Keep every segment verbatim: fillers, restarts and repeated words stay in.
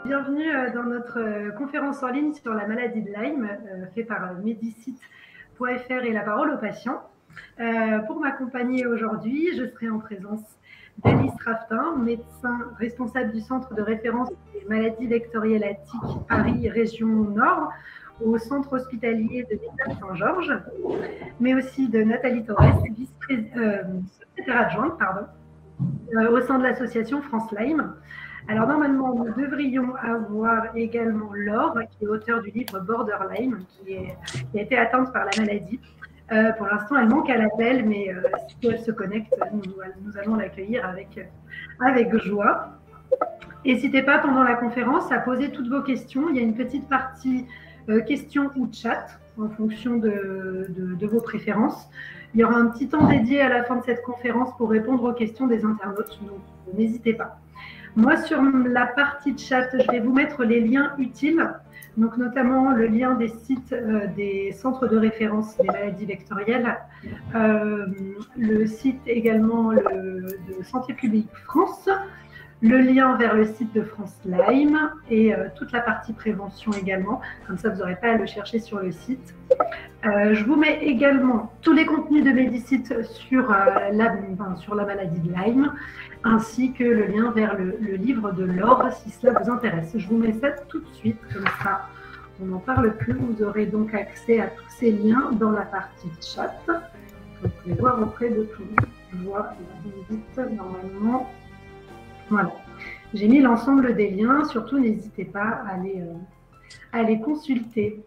Bienvenue dans notre conférence en ligne sur la maladie de Lyme, faite par Medicite point F R et La Parole aux patients. Euh, pour m'accompagner aujourd'hui, je serai en présence d'Alice Raftin, médecin responsable du centre de référence des maladies vectorielles à tiques Paris Région Nord, au centre hospitalier de Villeneuve-Saint-Georges, mais aussi de Nathalie Torres, vice-secrétaire adjointe pardon, euh, au sein de l'association France Lyme. Alors normalement, nous devrions avoir également Laure, qui est auteure du livre Border Lyme, qui, est, qui a été atteinte par la maladie. Euh, pour l'instant, elle manque à l'appel, mais euh, si elle se connecte, nous, nous allons l'accueillir avec, avec joie. N'hésitez pas pendant la conférence à poser toutes vos questions. Il y a une petite partie euh, questions ou chat en fonction de, de, de vos préférences. Il y aura un petit temps dédié à la fin de cette conférence pour répondre aux questions des internautes, donc n'hésitez pas. Moi, sur la partie de chat, je vais vous mettre les liens utiles, donc notamment le lien des sites euh, des centres de référence des maladies vectorielles, euh, le site également le, de Santé publique France, le lien vers le site de France Lyme et euh, toute la partie prévention également, comme ça vous n'aurez pas à le chercher sur le site. Euh, je vous mets également tous les contenus de Medicite sur, euh, la, enfin, sur la maladie de Lyme, ainsi que le lien vers le, le livre de Laure, si cela vous intéresse. Je vous mets ça tout de suite, comme ça on n'en parle plus. Vous aurez donc accès à tous ces liens dans la partie chat. Vous pouvez voir auprès de tout le monde. Je vois la visite normalement. Voilà. J'ai mis l'ensemble des liens. Surtout, n'hésitez pas à les, euh, à les consulter.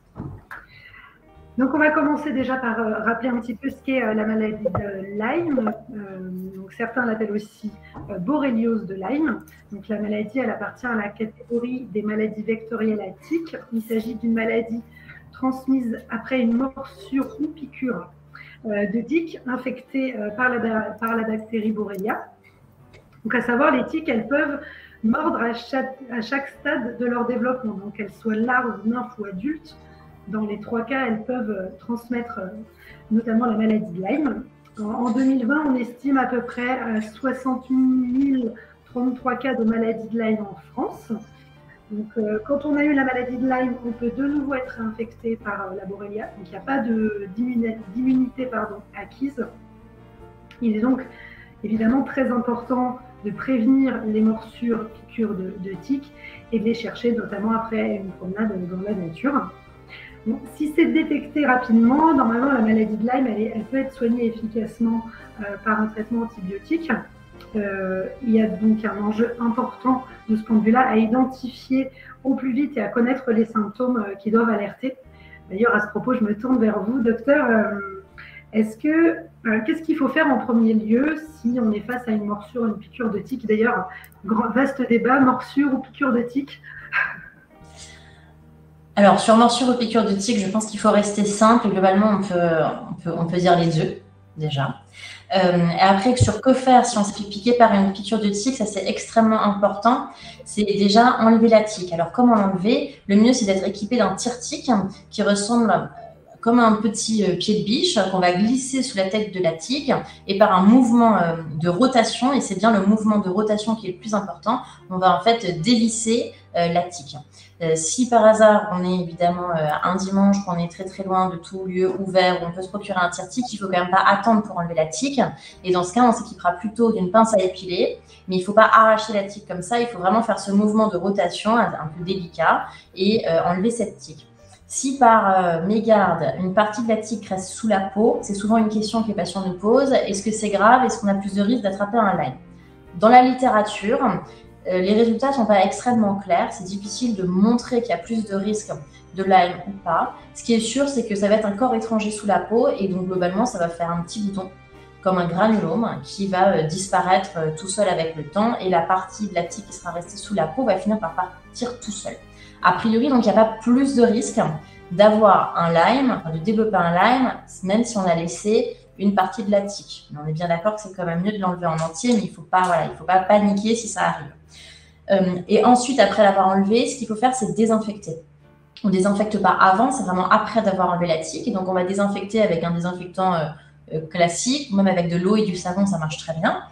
Donc, on va commencer déjà par euh, rappeler un petit peu ce qu'est euh, la maladie de Lyme. Euh, donc, certains l'appellent aussi euh, borréliose de Lyme. Donc, la maladie, elle appartient à la catégorie des maladies vectorielles à tiques. Il s'agit d'une maladie transmise après une morsure ou piqûre euh, de tiques infectées euh, par, la, par la bactérie Borrelia. Donc, à savoir, les tiques, elles peuvent mordre à chaque, à chaque stade de leur développement. Donc, qu'elles soient larves, nymphes ou adultes. Dans les trois cas, elles peuvent transmettre notamment la maladie de Lyme. En deux mille vingt, on estime à peu près à soixante-huit mille trente-trois cas de maladie de Lyme en France. Donc, euh, quand on a eu la maladie de Lyme, on peut de nouveau être infecté par euh, la Borrelia. Donc, il n'y a pas d'immunité pardon, acquise. Il est donc évidemment très important de prévenir les morsures, piqûres de, de tiques et de les chercher notamment après une promenade dans la nature. Bon, si c'est détecté rapidement, normalement la maladie de Lyme, elle, est, elle peut être soignée efficacement euh, par un traitement antibiotique. Euh, il y a donc un enjeu important de ce point de vue-là à identifier au plus vite et à connaître les symptômes euh, qui doivent alerter. D'ailleurs, à ce propos, je me tourne vers vous, docteur. Euh, est-ce que, euh, qu'est-ce qu'il faut faire en premier lieu si on est face à une morsure, une piqûre de tique? D'ailleurs, grand, vaste débat, morsure ou piqûre de tique. Alors, sur morsure ou piqûre de tique, je pense qu'il faut rester simple. Globalement, on peut, on peut, on peut dire les deux, déjà. Euh, et après, sur que faire si on se fait piquer par une piqûre de tique, ça c'est extrêmement important. C'est déjà enlever la tique. Alors, comment l'enlever? Le mieux, c'est d'être équipé d'un tire-tique qui ressemble comme un petit pied de biche qu'on va glisser sous la tête de la tique et par un mouvement de rotation, et c'est bien le mouvement de rotation qui est le plus important, on va en fait dévisser la tique. Euh, si par hasard on est évidemment euh, un dimanche, qu'on est très très loin de tout lieu ouvert où on peut se procurer un tire-tique, il ne faut quand même pas attendre pour enlever la tique. Et dans ce cas, on s'équipera plutôt d'une pince à épiler, mais il ne faut pas arracher la tique comme ça, il faut vraiment faire ce mouvement de rotation un, un peu délicat et euh, enlever cette tique. Si par euh, mégarde, une partie de la tique reste sous la peau, c'est souvent une question que les patients nous posent, est-ce que c'est grave? Est-ce qu'on a plus de risque d'attraper un Lyme? Dans la littérature, euh, les résultats ne sont pas extrêmement clairs. C'est difficile de montrer qu'il y a plus de risques de Lyme ou pas. Ce qui est sûr, c'est que ça va être un corps étranger sous la peau et donc globalement, ça va faire un petit bouton comme un granulome qui va euh, disparaître euh, tout seul avec le temps et la partie de la tique qui sera restée sous la peau va finir par partir tout seul. A priori, donc, il n'y a pas plus de risque d'avoir un Lyme, de développer un Lyme, même si on a laissé une partie de la tique. Mais on est bien d'accord que c'est quand même mieux de l'enlever en entier, mais il ne faut pas, voilà, il faut pas paniquer si ça arrive. Euh, et ensuite, après l'avoir enlevé, ce qu'il faut faire, c'est désinfecter. On ne désinfecte pas avant, c'est vraiment après d'avoir enlevé la tique. Et donc, on va désinfecter avec un désinfectant euh, euh, classique, même avec de l'eau et du savon, ça marche très bien.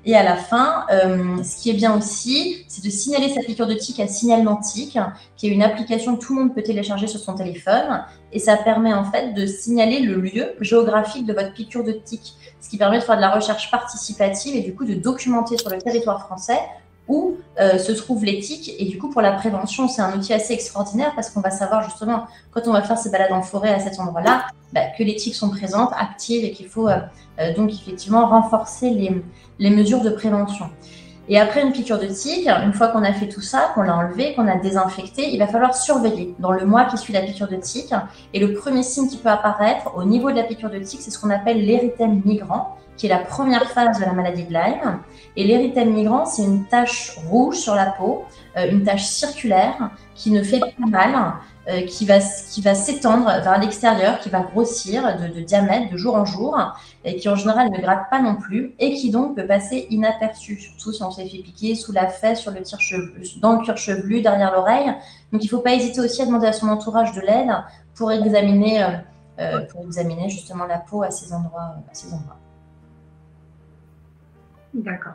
Et à la fin, euh, ce qui est bien aussi, c'est de signaler sa piqûre de tique à Signalement Tic, qui est une application que tout le monde peut télécharger sur son téléphone. Et ça permet en fait de signaler le lieu géographique de votre piqûre de tique, ce qui permet de faire de la recherche participative et du coup de documenter sur le territoire français où euh, se trouvent les tiques. Et du coup, pour la prévention, c'est un outil assez extraordinaire parce qu'on va savoir justement, quand on va faire ces balades en forêt à cet endroit-là, bah, que les tiques sont présentes, actives et qu'il faut euh, euh, donc effectivement renforcer les, les mesures de prévention. Et après une piqûre de tique, une fois qu'on a fait tout ça, qu'on l'a enlevé, qu'on a désinfecté, il va falloir surveiller dans le mois qui suit la piqûre de tique. Et le premier signe qui peut apparaître au niveau de la piqûre de tique, c'est ce qu'on appelle l'érythème migrant, qui est la première phase de la maladie de Lyme. Et l'érythème migrant, c'est une tache rouge sur la peau, euh, une tache circulaire qui ne fait pas mal, euh, qui va, qui va s'étendre vers l'extérieur, qui va grossir de, de diamètre de jour en jour, et qui en général ne gratte pas non plus, et qui donc peut passer inaperçue, surtout si on s'est fait piquer sous la fesse, sur le tire chevelu, dans le cuir chevelu, derrière l'oreille. Donc il ne faut pas hésiter aussi à demander à son entourage de l'aide pour examiner, euh, pour examiner justement la peau à ces endroits. À ces endroits. D'accord.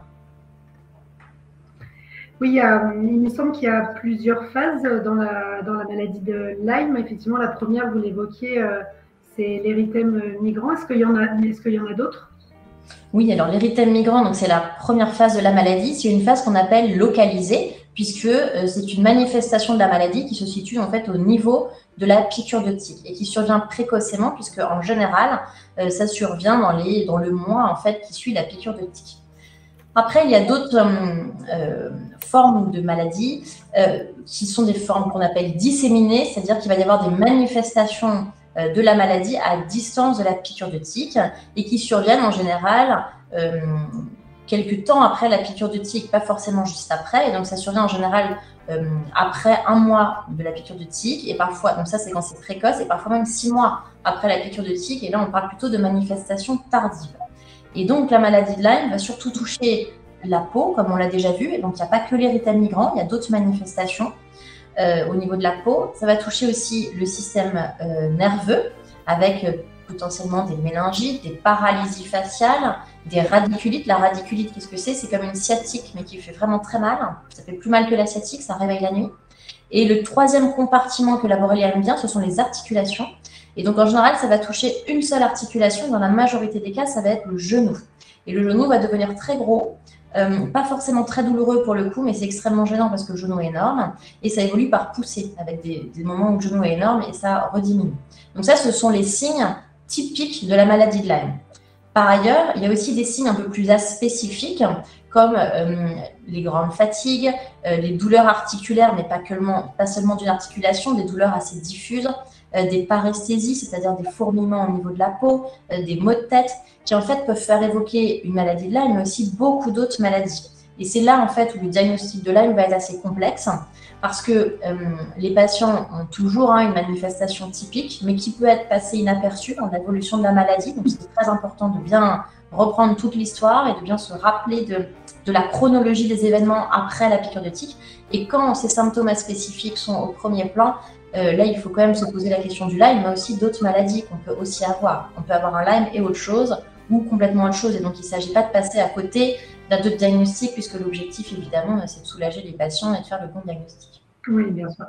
Oui, il, y a, il me semble qu'il y a plusieurs phases dans la, dans la maladie de Lyme. Effectivement, la première, vous l'évoquiez, euh, c'est l'érythème migrant. Est-ce qu'il y en a, est-ce qu'il y en a d'autres? Oui, alors l'érythème migrant, donc c'est la première phase de la maladie. C'est une phase qu'on appelle localisée, puisque euh, c'est une manifestation de la maladie qui se situe en fait au niveau de la piqûre de tique et qui survient précocement, puisque en général, euh, ça survient dans, les, dans le mois en fait qui suit la piqûre de tique. Après, il y a d'autres euh, formes de maladies euh, qui sont des formes qu'on appelle disséminées, c'est-à-dire qu'il va y avoir des manifestations euh, de la maladie à distance de la piqûre de tique et qui surviennent en général euh, quelques temps après la piqûre de tique, pas forcément juste après. Et donc, ça survient en général euh, après un mois de la piqûre de tique et parfois, donc ça c'est quand c'est précoce, et parfois même six mois après la piqûre de tique. Et là, on parle plutôt de manifestations tardives. Et donc, la maladie de Lyme va surtout toucher la peau, comme on l'a déjà vu. Et donc, il n'y a pas que l'érythème migrant, il y a d'autres manifestations euh, au niveau de la peau. Ça va toucher aussi le système euh, nerveux, avec euh, potentiellement des méningites, des paralysies faciales, des radiculites. La radiculite, qu'est-ce que c'est? C'est comme une sciatique, mais qui fait vraiment très mal. Ça fait plus mal que la sciatique, ça réveille la nuit. Et le troisième compartiment que la borrélia aime bien, ce sont les articulations. Et donc, en général, ça va toucher une seule articulation. Dans la majorité des cas, ça va être le genou. Et le genou va devenir très gros, euh, pas forcément très douloureux pour le coup, mais c'est extrêmement gênant parce que le genou est énorme. Et ça évolue par poussée, avec des, des moments où le genou est énorme et ça rediminue. Donc ça, ce sont les signes typiques de la maladie de Lyme. Par ailleurs, il y a aussi des signes un peu plus aspécifiques, comme euh, les grandes fatigues, euh, les douleurs articulaires, mais pas, que, pas seulement d'une articulation, des douleurs assez diffuses, euh, des paresthésies, c'est-à-dire des fourmillements au niveau de la peau, euh, des maux de tête, qui en fait peuvent faire évoquer une maladie de Lyme, mais aussi beaucoup d'autres maladies. Et c'est là en fait où le diagnostic de Lyme va être assez complexe, parce que euh, les patients ont toujours hein, une manifestation typique, mais qui peut être passée inaperçue dans l'évolution de la maladie. Donc c'est très important de bien reprendre toute l'histoire et de bien se rappeler de, de la chronologie des événements après la piqûre de tique. Et quand ces symptômes spécifiques sont au premier plan, euh, là il faut quand même se poser la question du Lyme, mais aussi d'autres maladies qu'on peut aussi avoir. On peut avoir un Lyme et autre chose, ou complètement autre chose. Et donc il ne s'agit pas de passer à côté d'un autre diagnostic, puisque l'objectif évidemment c'est de soulager les patients et de faire le bon diagnostic. Oui, bien sûr.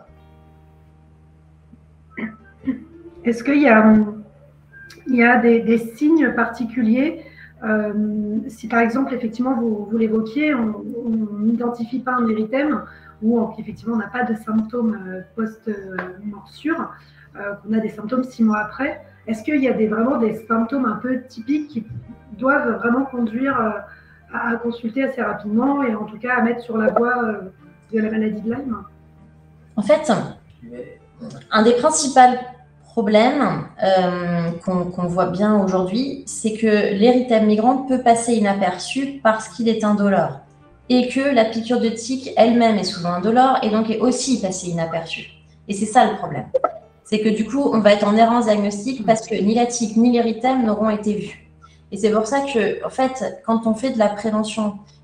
Est-ce qu'il y a, il y a des, des signes particuliers euh, si par exemple, effectivement, vous, vous l'évoquiez, on n'identifie pas un érythème ou on, effectivement on n'a pas de symptômes post-morsure, euh, qu'on a des symptômes six mois après, est-ce qu'il y a des, vraiment des symptômes un peu typiques qui doivent vraiment conduire euh, à, à consulter assez rapidement et en tout cas à mettre sur la voie euh, de la maladie de Lyme? En fait, un des principaux problèmes euh, qu'on qu'on voit bien aujourd'hui, c'est que l'érythème migrant peut passer inaperçu parce qu'il est indolore et que la piqûre de tique elle-même est souvent indolore et donc est aussi passée inaperçue. Et c'est ça le problème. C'est que du coup, on va être en errance diagnostique parce que ni la tique ni l'érythème n'auront été vus. Et c'est pour ça que, en fait, quand on fait de la prévention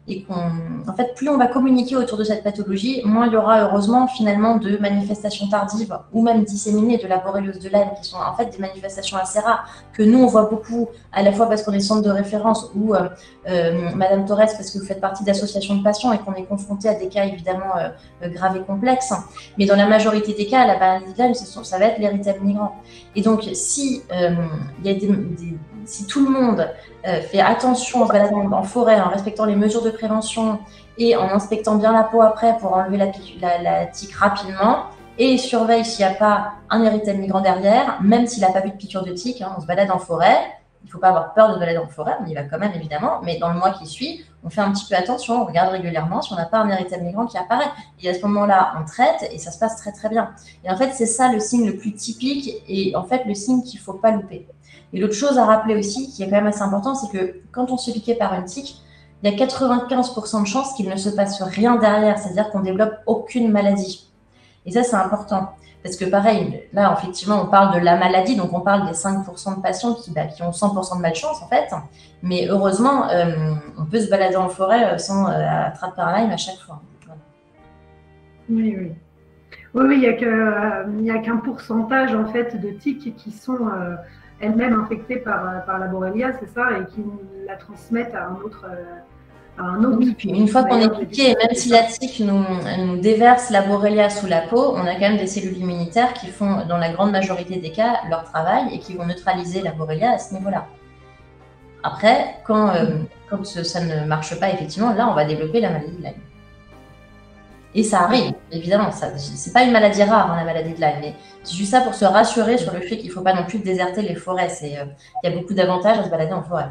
et qu'on, en fait, plus on va communiquer autour de cette pathologie, moins il y aura heureusement finalement de manifestations tardives ou même disséminées de la borréliose de Lyme, qui sont en fait des manifestations assez rares, que nous on voit beaucoup, à la fois parce qu'on est centre de référence ou euh, euh, Madame Torres, parce que vous faites partie d'associations de patients et qu'on est confronté à des cas évidemment euh, graves et complexes. Mais dans la majorité des cas, la maladie de Lyme, ça va être l'érythème migrant. Et donc, si, euh, il y a des, des, si tout le monde euh, fait attention en se baladant en forêt, en respectant les mesures de prévention et en inspectant bien la peau après pour enlever la, la, la tique rapidement, et surveille s'il n'y a pas un érythème migrant derrière, même s'il n'a pas vu de piqûre de tique, hein, on se balade en forêt. Il ne faut pas avoir peur de balader en forêt, on y va quand même évidemment, mais dans le mois qui suit, on fait un petit peu attention, on regarde régulièrement si on n'a pas un érythème migrant qui apparaît. Et à ce moment-là, on traite et ça se passe très très bien. Et en fait, c'est ça le signe le plus typique et en fait le signe qu'il ne faut pas louper. Et l'autre chose à rappeler aussi, qui est quand même assez important, c'est que quand on se fait piquer par une tique, il y a quatre-vingt-quinze pour cent de chances qu'il ne se passe rien derrière, c'est-à-dire qu'on ne développe aucune maladie. Et ça, c'est important. Parce que pareil, là, effectivement, on parle de la maladie, donc on parle des cinq pour cent de patients qui, bah, qui ont cent pour cent de malchance, en fait. Mais heureusement, euh, on peut se balader en forêt sans euh, attraper un Lyme à chaque fois. Voilà. Oui, oui. Oui, oui, il n'y a que, euh, qu'un pourcentage, en fait, de tiques qui sont euh, elles-mêmes infectées par, par la borrelia, c'est ça, et qui la transmettent à un autre... Euh, Un autre. Oui, puis une fois qu'on est piqué, même si la tique nous, nous déverse la borrelia sous la peau, on a quand même des cellules immunitaires qui font, dans la grande majorité des cas, leur travail et qui vont neutraliser la borrelia à ce niveau-là. Après, quand, euh, quand ça ne marche pas, effectivement, là, on va développer la maladie de Lyme. Et ça arrive, évidemment. Ce n'est pas une maladie rare, hein, la maladie de Lyme, mais c'est juste ça pour se rassurer sur le fait qu'il ne faut pas non plus déserter les forêts. Il euh, y a beaucoup d'avantages à se balader en forêt.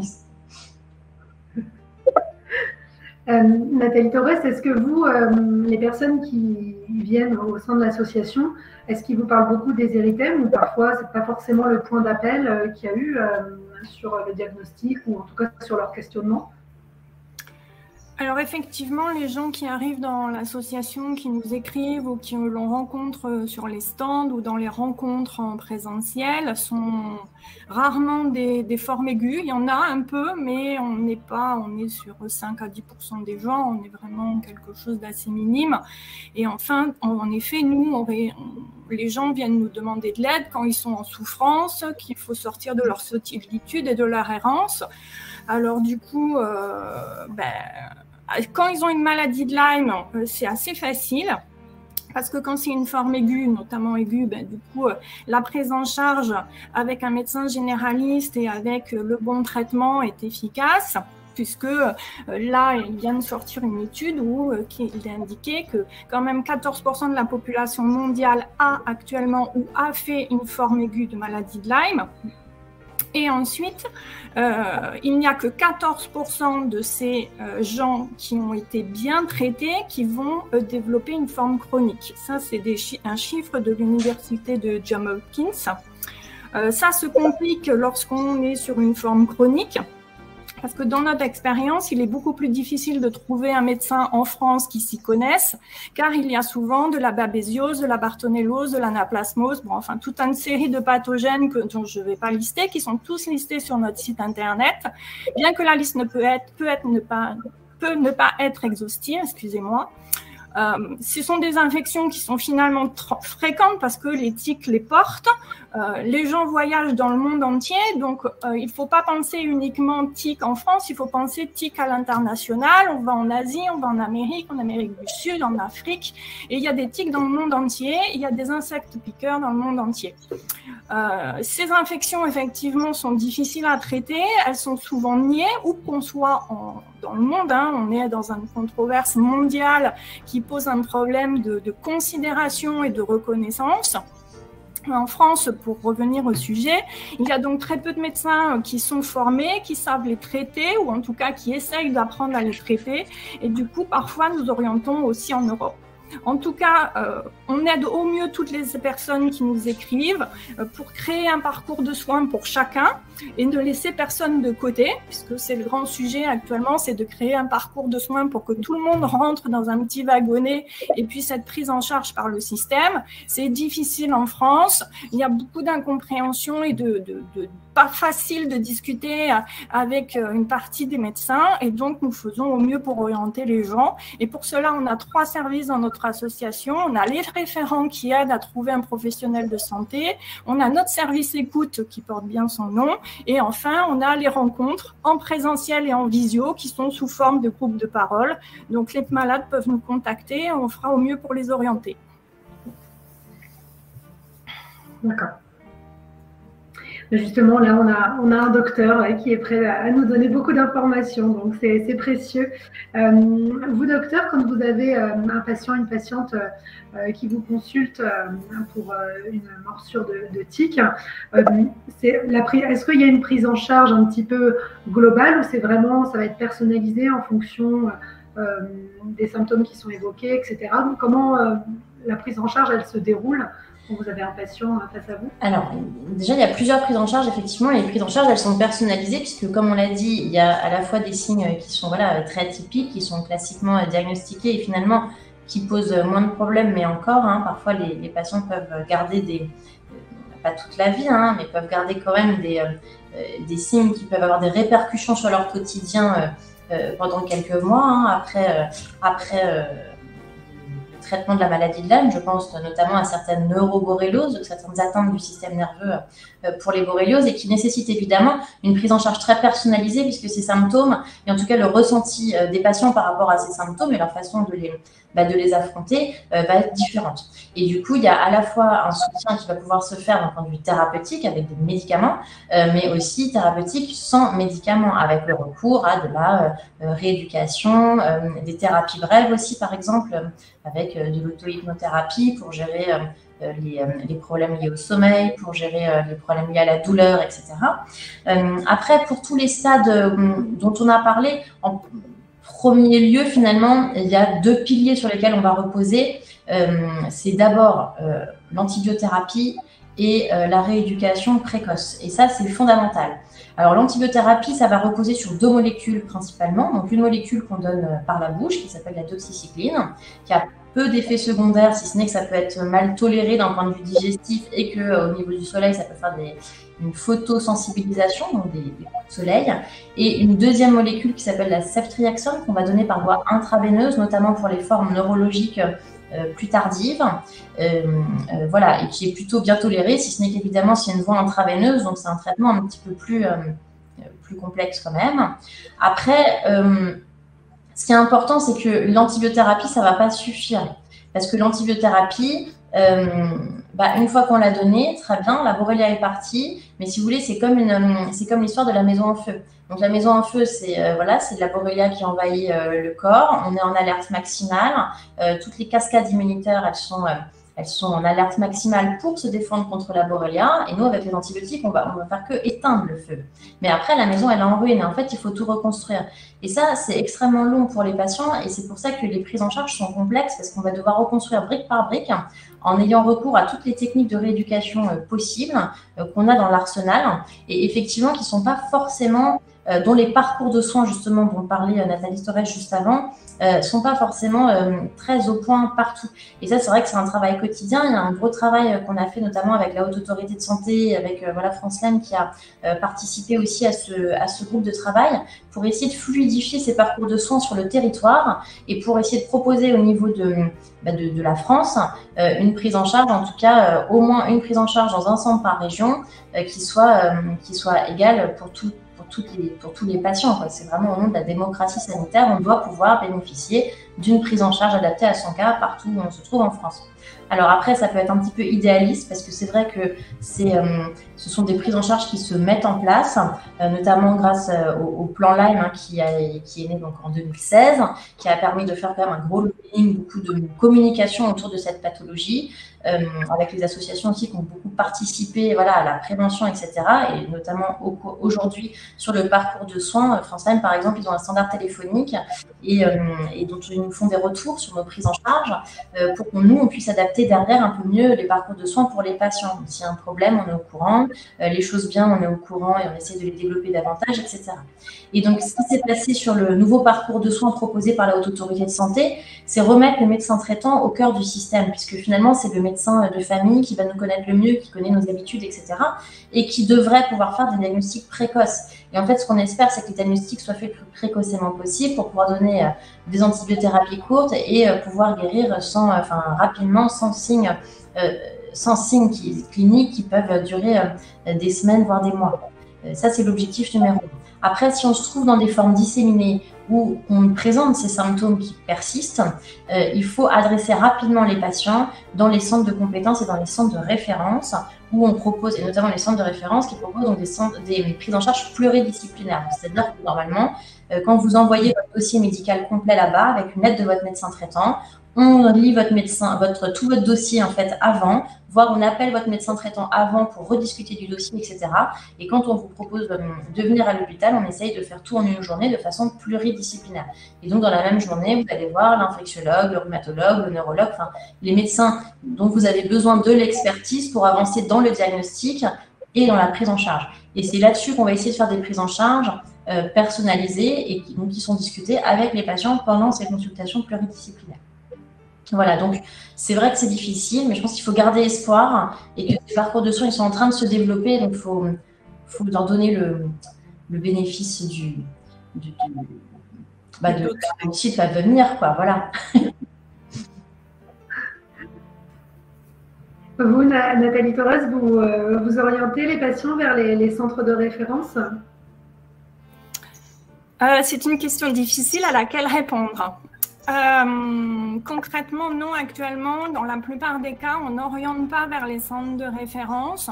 Euh, Nathalie Torres, est-ce que vous, euh, les personnes qui viennent au sein de l'association, est-ce qu'ils vous parlent beaucoup des érythèmes ou parfois ce n'est pas forcément le point d'appel euh, qu'il y a eu euh, sur le diagnostic ou en tout cas sur leur questionnement? Alors effectivement, les gens qui arrivent dans l'association, qui nous écrivent ou qui l'on rencontre sur les stands ou dans les rencontres en présentiel sont rarement des, des formes aiguës. Il y en a un peu, mais on n'est pas, on est sur cinq à dix pour cent des gens, on est vraiment quelque chose d'assez minime. Et enfin, en effet, nous, on, on, les gens viennent nous demander de l'aide quand ils sont en souffrance, qu'il faut sortir de leur solitude et de leur errance. Alors du coup, euh, ben, quand ils ont une maladie de Lyme, c'est assez facile. Parce que quand c'est une forme aiguë, notamment aiguë, ben, du coup, la prise en charge avec un médecin généraliste et avec le bon traitement est efficace. Puisque euh, là, il vient de sortir une étude où euh, qui, il est indiqué que quand même quatorze pour cent de la population mondiale a actuellement ou a fait une forme aiguë de maladie de Lyme. Et ensuite, euh, il n'y a que quatorze pour cent de ces euh, gens qui ont été bien traités qui vont euh, développer une forme chronique. Ça, c'est des chi- un chiffre de l'université de Johns Hopkins. Euh, ça se complique lorsqu'on est sur une forme chronique. Parce que dans notre expérience, il est beaucoup plus difficile de trouver un médecin en France qui s'y connaisse, car il y a souvent de la babésiose, de la bartonellose, de l'anaplasmose, bon, enfin toute une série de pathogènes que, dont je ne vais pas lister, qui sont tous listés sur notre site internet, bien que la liste ne peut être, peut être ne pas, peut ne pas être exhaustive, excusez-moi. Euh, ce sont des infections qui sont finalement trop fréquentes parce que les tiques les portent. Euh, les gens voyagent dans le monde entier, donc euh, il ne faut pas penser uniquement tiques en France, il faut penser tiques à l'international. On va en Asie, on va en Amérique, en Amérique du Sud, en Afrique, et il y a des tiques dans le monde entier, il y a des insectes piqueurs dans le monde entier. Euh, ces infections, effectivement, sont difficiles à traiter, elles sont souvent niées, où qu'on soit en, dans le monde, hein, on est dans une controverse mondiale qui pose un problème de, de considération et de reconnaissance. En France, pour revenir au sujet, il y a donc très peu de médecins qui sont formés, qui savent les traiter, ou en tout cas qui essayent d'apprendre à les traiter. Et du coup, parfois, nous orientons aussi en Europe. En tout cas, euh, on aide au mieux toutes les personnes qui nous écrivent euh, pour créer un parcours de soins pour chacun et ne laisser personne de côté, puisque c'est le grand sujet actuellement, c'est de créer un parcours de soins pour que tout le monde rentre dans un petit wagonnet et puisse être pris en charge par le système. C'est difficile en France, il y a beaucoup d'incompréhension et de, de, de pas facile de discuter avec une partie des médecins, et donc nous faisons au mieux pour orienter les gens. Et pour cela, on a trois services dans notre association. On a les référents qui aident à trouver un professionnel de santé, on a notre service écoute qui porte bien son nom, et enfin, on a les rencontres en présentiel et en visio qui sont sous forme de groupes de parole. Donc les malades peuvent nous contacter et on fera au mieux pour les orienter. D'accord. Justement, là, on a, on a un docteur ouais, qui est prêt à, à nous donner beaucoup d'informations, donc c'est précieux. Euh, vous, docteur, quand vous avez euh, un patient, une patiente euh, qui vous consulte euh, pour euh, une morsure de, de tique, euh, est-ce qu'il y a une prise en charge un petit peu globale ou c'est vraiment, ça va être personnalisé en fonction euh, des symptômes qui sont évoqués, et cetera. Donc, comment euh, la prise en charge, elle se déroule quand vous avez un patient face à vous? Alors, déjà, il y a plusieurs prises en charge. Effectivement, les prises en charge, elles sont personnalisées puisque, comme on l'a dit, il y a à la fois des signes qui sont voilà, très atypiques, qui sont classiquement diagnostiqués et finalement qui posent moins de problèmes, mais encore, hein, parfois, les, les patients peuvent garder des, pas toute la vie, hein, mais peuvent garder quand même des, euh, des signes qui peuvent avoir des répercussions sur leur quotidien euh, euh, pendant quelques mois, hein, après, euh, après euh, traitement de la maladie de Lyme. Je pense notamment à certaines neuroborrélioses, certaines atteintes du système nerveux pour les borrélioses et qui nécessitent évidemment une prise en charge très personnalisée puisque ces symptômes, et en tout cas le ressenti des patients par rapport à ces symptômes et leur façon de les, bah, de les affronter euh, va être différente. Et du coup, il y a à la fois un soutien qui va pouvoir se faire d'un point de vue thérapeutique avec des médicaments, euh, mais aussi thérapeutique sans médicaments, avec le recours à de la euh, rééducation, euh, des thérapies brèves aussi, par exemple, euh, avec euh, de l'auto-hypnothérapie pour gérer euh, Les, euh, les problèmes liés au sommeil, pour gérer euh, les problèmes liés à la douleur, et cetera. Euh, après, pour tous les stades euh, dont on a parlé, en premier lieu, finalement, il y a deux piliers sur lesquels on va reposer. Euh, c'est d'abord euh, l'antibiothérapie et euh, la rééducation précoce. Et ça, c'est fondamental. Alors, l'antibiothérapie, ça va reposer sur deux molécules principalement. Donc, une molécule qu'on donne par la bouche, qui s'appelle la doxycycline, qui a peu d'effets secondaires, si ce n'est que ça peut être mal toléré d'un point de vue digestif et qu'au euh, niveau du soleil, ça peut faire des, une photosensibilisation, donc des, des coups de soleil. Et une deuxième molécule qui s'appelle la ceftriaxone, qu'on va donner par voie intraveineuse, notamment pour les formes neurologiques euh, plus tardives. Euh, euh, voilà, et qui est plutôt bien tolérée, si ce n'est qu'évidemment, c'est une voie intraveineuse, donc c'est un traitement un petit peu plus, euh, plus complexe quand même. Après, euh, ce qui est important, c'est que l'antibiothérapie, ça ne va pas suffire. Parce que l'antibiothérapie, euh, bah, une fois qu'on l'a donnée, très bien, la borrelia est partie. Mais si vous voulez, c'est comme, comme l'histoire de la maison en feu. Donc la maison en feu, c'est euh, voilà, c'est de la borrelia qui envahit euh, le corps. On est en alerte maximale. Euh, toutes les cascades immunitaires, elles sont... Euh, Elles sont en alerte maximale pour se défendre contre la borrelia. Et nous, avec les antibiotiques, on va, on va faire que éteindre le feu. Mais après, la maison, elle est en ruine. Et en fait, il faut tout reconstruire. Et ça, c'est extrêmement long pour les patients. Et c'est pour ça que les prises en charge sont complexes parce qu'on va devoir reconstruire brique par brique en ayant recours à toutes les techniques de rééducation euh, possibles euh, qu'on a dans l'arsenal. Et effectivement, qui ne sont pas forcément, euh, dont les parcours de soins, justement, dont parlait euh, Nathalie Torres juste avant, ne euh, sont pas forcément euh, très au point partout. Et ça, c'est vrai que c'est un travail quotidien. Il y a un gros travail euh, qu'on a fait notamment avec la Haute Autorité de Santé, avec euh, voilà, France Lyme qui a euh, participé aussi à ce, à ce groupe de travail pour essayer de fluidifier ces parcours de soins sur le territoire et pour essayer de proposer au niveau de, bah, de, de la France euh, une prise en charge, en tout cas euh, au moins une prise en charge dans un centre par région euh, qui, soit, euh, qui soit égale pour tout. Toutes les, pour tous les patients. C'est vraiment au nom de la démocratie sanitaire, on doit pouvoir bénéficier d'une prise en charge adaptée à son cas partout où on se trouve en France. Alors après, ça peut être un petit peu idéaliste parce que c'est vrai que c'est euh, Ce sont des prises en charge qui se mettent en place, euh, notamment grâce euh, au, au plan Lyme hein, qui, a, qui est né donc en deux mille seize, qui a permis de faire quand même un gros lobbying, beaucoup de communication autour de cette pathologie, euh, avec les associations aussi qui ont beaucoup participé voilà, à la prévention, et cetera. Et notamment au, aujourd'hui sur le parcours de soins, France Lyme par exemple, ils ont un standard téléphonique et, euh, et dont ils nous font des retours sur nos prises en charge euh, pour que nous, on puisse adapter derrière un peu mieux les parcours de soins pour les patients. S'il y a un problème, on est au courant. Euh, les choses bien, on est au courant et on essaie de les développer davantage, et cetera. Et donc, ce qui s'est passé sur le nouveau parcours de soins proposé par la Haute Autorité de Santé, c'est remettre le médecin traitant au cœur du système, puisque finalement, c'est le médecin de famille qui va nous connaître le mieux, qui connaît nos habitudes, et cetera, et qui devrait pouvoir faire des diagnostics précoces. Et en fait, ce qu'on espère, c'est que les diagnostics soient faits le plus précocement possible pour pouvoir donner euh, des antibiothérapies courtes et euh, pouvoir guérir sans, euh, enfin, rapidement, sans signe euh, sans signes qui, cliniques qui peuvent durer euh, des semaines, voire des mois. Euh, ça, c'est l'objectif numéro un. Après, si on se trouve dans des formes disséminées où on présente ces symptômes qui persistent, euh, il faut adresser rapidement les patients dans les centres de compétences et dans les centres de référence où on propose, et notamment les centres de référence qui proposent donc des, centres, des prises en charge pluridisciplinaires. C'est-à-dire que normalement, euh, quand vous envoyez votre dossier médical complet là-bas avec une lettre de votre médecin traitant, on lit votre médecin, votre, tout votre dossier en fait avant, voire on appelle votre médecin traitant avant pour rediscuter du dossier, et cetera. Et quand on vous propose de venir à l'hôpital, on essaye de faire tout en une journée de façon pluridisciplinaire. Et donc dans la même journée, vous allez voir l'infectiologue, le rhumatologue, le neurologue, enfin les médecins dont vous avez besoin de l'expertise pour avancer dans le diagnostic et dans la prise en charge. Et c'est là-dessus qu'on va essayer de faire des prises en charge euh, personnalisées et qui, donc, qui sont discutées avec les patients pendant ces consultations pluridisciplinaires. Voilà, donc c'est vrai que c'est difficile, mais je pense qu'il faut garder espoir et que ces parcours de soins, ils sont en train de se développer, donc il faut, faut leur donner le, le bénéfice du, du, du bah de la réussite à venir, quoi, voilà. Vous, Nathalie Torres, vous, euh, vous orientez les patients vers les, les centres de référence? euh, C'est une question difficile à laquelle répondre. Euh, concrètement, non, actuellement, dans la plupart des cas, on n'oriente pas vers les centres de référence.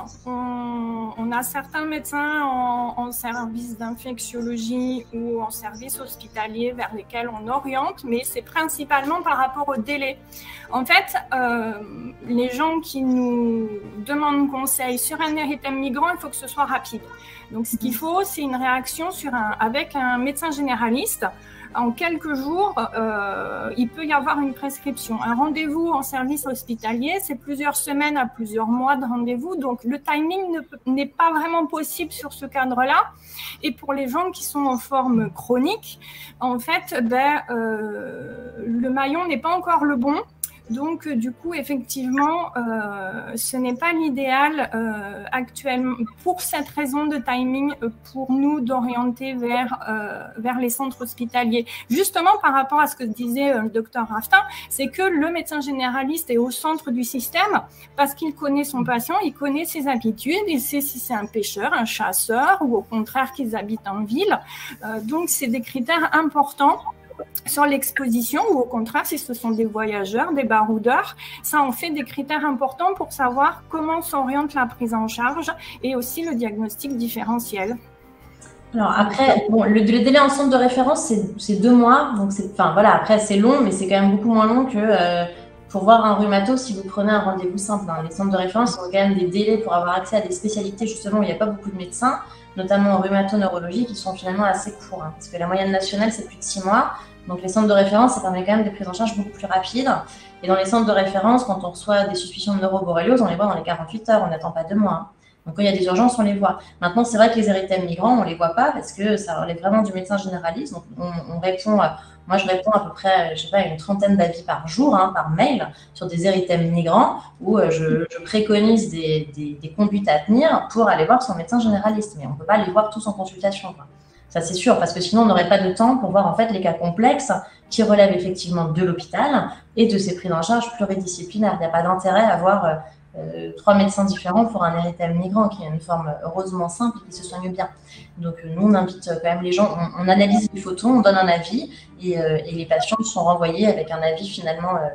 On, on a certains médecins en, en service d'infectiologie ou en service hospitalier vers lesquels on oriente, mais c'est principalement par rapport au délai. En fait, euh, les gens qui nous demandent conseil sur un érythème migrant, il faut que ce soit rapide. Donc, ce qu'il faut, c'est une réaction sur un, avec un médecin généraliste. En quelques jours, euh, il peut y avoir une prescription. Un rendez-vous en service hospitalier, c'est plusieurs semaines à plusieurs mois de rendez-vous. Donc, le timing n'est pas vraiment possible sur ce cadre-là. Et pour les gens qui sont en forme chronique, en fait, ben, euh, le maillon n'est pas encore le bon. Donc, du coup, effectivement, euh, ce n'est pas l'idéal euh, actuellement pour cette raison de timing pour nous d'orienter vers, euh, vers les centres hospitaliers. Justement, par rapport à ce que disait euh, le docteur Raftin, c'est que le médecin généraliste est au centre du système parce qu'il connaît son patient, il connaît ses habitudes, il sait si c'est un pêcheur, un chasseur ou au contraire qu'ils habitent en ville. Euh, donc, c'est des critères importants sur l'exposition ou au contraire si ce sont des voyageurs, des baroudeurs, ça en fait des critères importants pour savoir comment s'oriente la prise en charge et aussi le diagnostic différentiel. Alors après, bon, le, le délai en centre de référence, c'est deux mois, donc c'est, enfin voilà, après c'est long, mais c'est quand même beaucoup moins long que euh, pour voir un rhumato si vous prenez un rendez-vous simple. Dans les centres de référence, on a quand même des délais pour avoir accès à des spécialités justement où il n'y a pas beaucoup de médecins, notamment en rhumato-neurologie, qui sont finalement assez courts, hein, parce que la moyenne nationale c'est plus de six mois. Donc les centres de référence, ça permet quand même des prises en charge beaucoup plus rapides. Et dans les centres de référence, quand on reçoit des suspicions de neuroborréliose, on les voit dans les quarante-huit heures, on n'attend pas deux mois. Hein. Donc quand il y a des urgences, on les voit. Maintenant, c'est vrai que les érythèmes migrants, on ne les voit pas parce que ça relève vraiment du médecin généraliste. Donc on, on répond, à, moi je réponds à peu près, je sais pas, une trentaine d'avis par jour, hein, par mail, sur des érythèmes migrants où je, je préconise des, des, des conduites à tenir pour aller voir son médecin généraliste. Mais on ne peut pas les voir tous en consultation, quoi. Ça, c'est sûr, parce que sinon, on n'aurait pas de temps pour voir en fait les cas complexes qui relèvent effectivement de l'hôpital et de ces prises en charge pluridisciplinaires. Il n'y a pas d'intérêt à avoir euh, trois médecins différents pour un érythème migrant qui a une forme heureusement simple et qui se soigne bien. Donc, nous, on invite quand même les gens, on, on analyse les photos, on donne un avis et, euh, et les patients sont renvoyés avec un avis finalement euh,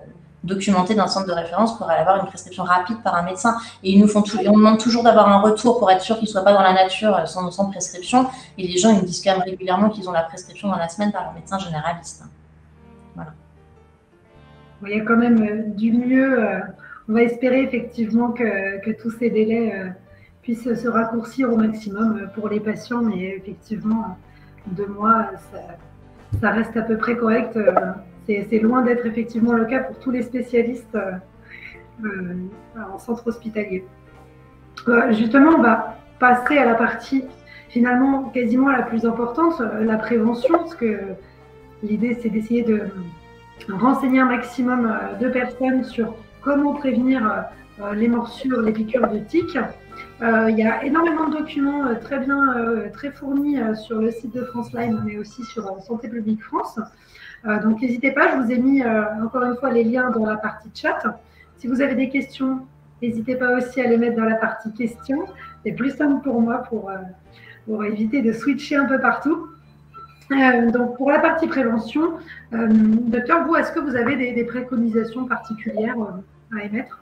documenté d'un centre de référence pour avoir une prescription rapide par un médecin. Et ils nous font tout, et on demande toujours d'avoir un retour pour être sûr qu'ils ne soient pas dans la nature sans, sans prescription. Et les gens, ils nous disent quand même régulièrement qu'ils ont la prescription dans la semaine par leur médecin généraliste. Voilà. Il y a quand même du mieux. On va espérer effectivement que, que tous ces délais puissent se raccourcir au maximum pour les patients, mais effectivement, deux mois, ça, ça reste à peu près correct. C'est loin d'être effectivement le cas pour tous les spécialistes euh, en centre hospitalier. Euh, justement, on va passer à la partie finalement quasiment la plus importante, la prévention, parce que l'idée c'est d'essayer de renseigner un maximum de personnes sur comment prévenir euh, les morsures, les piqûres de tiques. Euh, il y a énormément de documents euh, très bien, euh, très fournis euh, sur le site de France Lyme, mais aussi sur euh, Santé publique France. Euh, donc n'hésitez pas, je vous ai mis euh, encore une fois les liens dans la partie chat. Si vous avez des questions, n'hésitez pas aussi à les mettre dans la partie questions. C'est plus simple pour moi pour, euh, pour éviter de switcher un peu partout. Euh, donc pour la partie prévention, euh, docteur, vous, est-ce que vous avez des, des préconisations particulières euh, à émettre?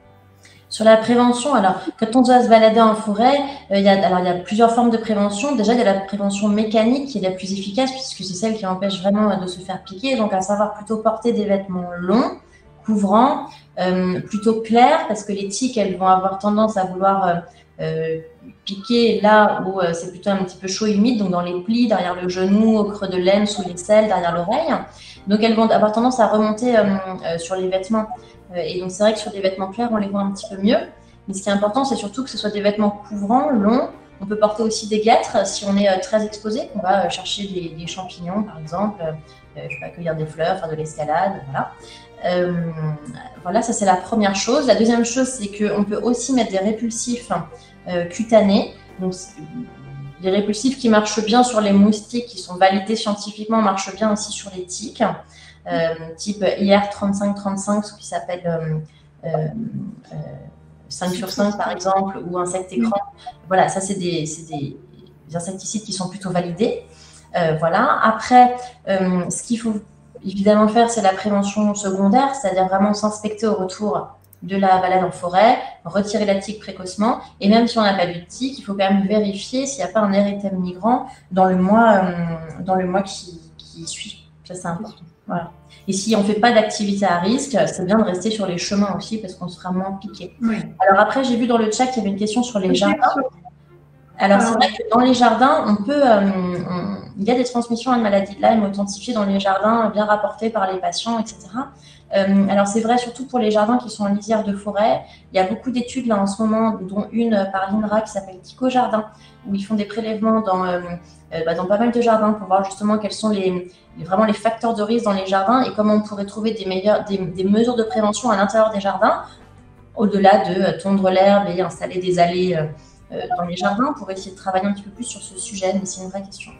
Sur la prévention, alors quand on doit se balader en forêt, euh, il y a, alors il y a plusieurs formes de prévention. Déjà, il y a la prévention mécanique qui est la plus efficace puisque c'est celle qui empêche vraiment de se faire piquer. Donc, à savoir plutôt porter des vêtements longs, couvrants, euh, plutôt clairs parce que les tiques, elles vont avoir tendance à vouloir euh, euh, piquer là où euh, c'est plutôt un petit peu chaud et humide, donc dans les plis, derrière le genou, au creux de l'aine, sous l'aisselle, derrière l'oreille. Donc, elles vont avoir tendance à remonter euh, euh, sur les vêtements. Et donc, c'est vrai que sur des vêtements clairs, on les voit un petit peu mieux. Mais ce qui est important, c'est surtout que ce soit des vêtements couvrants, longs. On peut porter aussi des guêtres si on est très exposé. On va chercher des, des champignons, par exemple. Euh, je peux accueillir des fleurs, faire de l'escalade, voilà. Euh, voilà, ça, c'est la première chose. La deuxième chose, c'est qu'on peut aussi mettre des répulsifs euh, cutanés. Donc, des répulsifs qui marchent bien sur les moustiques, qui sont validés scientifiquement, marchent bien aussi sur les tiques. Euh, type I R trente-cinq trente-cinq, ce qui s'appelle euh, euh, cinq sur cinq par exemple, ou insectes écran. Voilà, ça c'est des, des, des insecticides qui sont plutôt validés. Euh, voilà. Après, euh, ce qu'il faut évidemment faire, c'est la prévention secondaire, c'est-à-dire vraiment s'inspecter au retour de la balade en forêt, retirer la tique précocement, et même si on n'a pas vu de tique, il faut quand même vérifier s'il n'y a pas un érythème migrant dans le mois, euh, dans le mois qui, qui suit. Ça, c'est important. Voilà. Et si on ne fait pas d'activité à risque, c'est bien de rester sur les chemins aussi parce qu'on sera moins piqué. Oui. Alors après, j'ai vu dans le chat qu'il y avait une question sur les jardins. Alors c'est vrai que dans les jardins, on peut, euh, on, il y a des transmissions à une maladie de Lyme authentifiées dans les jardins, bien rapportées par les patients, et cetera. Euh, alors c'est vrai surtout pour les jardins qui sont en lisière de forêt. Il y a beaucoup d'études là en ce moment, dont une par l'I N R A qui s'appelle Tico Jardin, où ils font des prélèvements dans, euh, bah, dans pas mal de jardins pour voir justement quels sont les, les, vraiment les facteurs de risque dans les jardins et comment on pourrait trouver des, meilleures, des, des mesures de prévention à l'intérieur des jardins, au-delà de euh, tondre l'herbe et installer des allées euh, dans les jardins pour essayer de travailler un petit peu plus sur ce sujet, mais c'est une vraie question.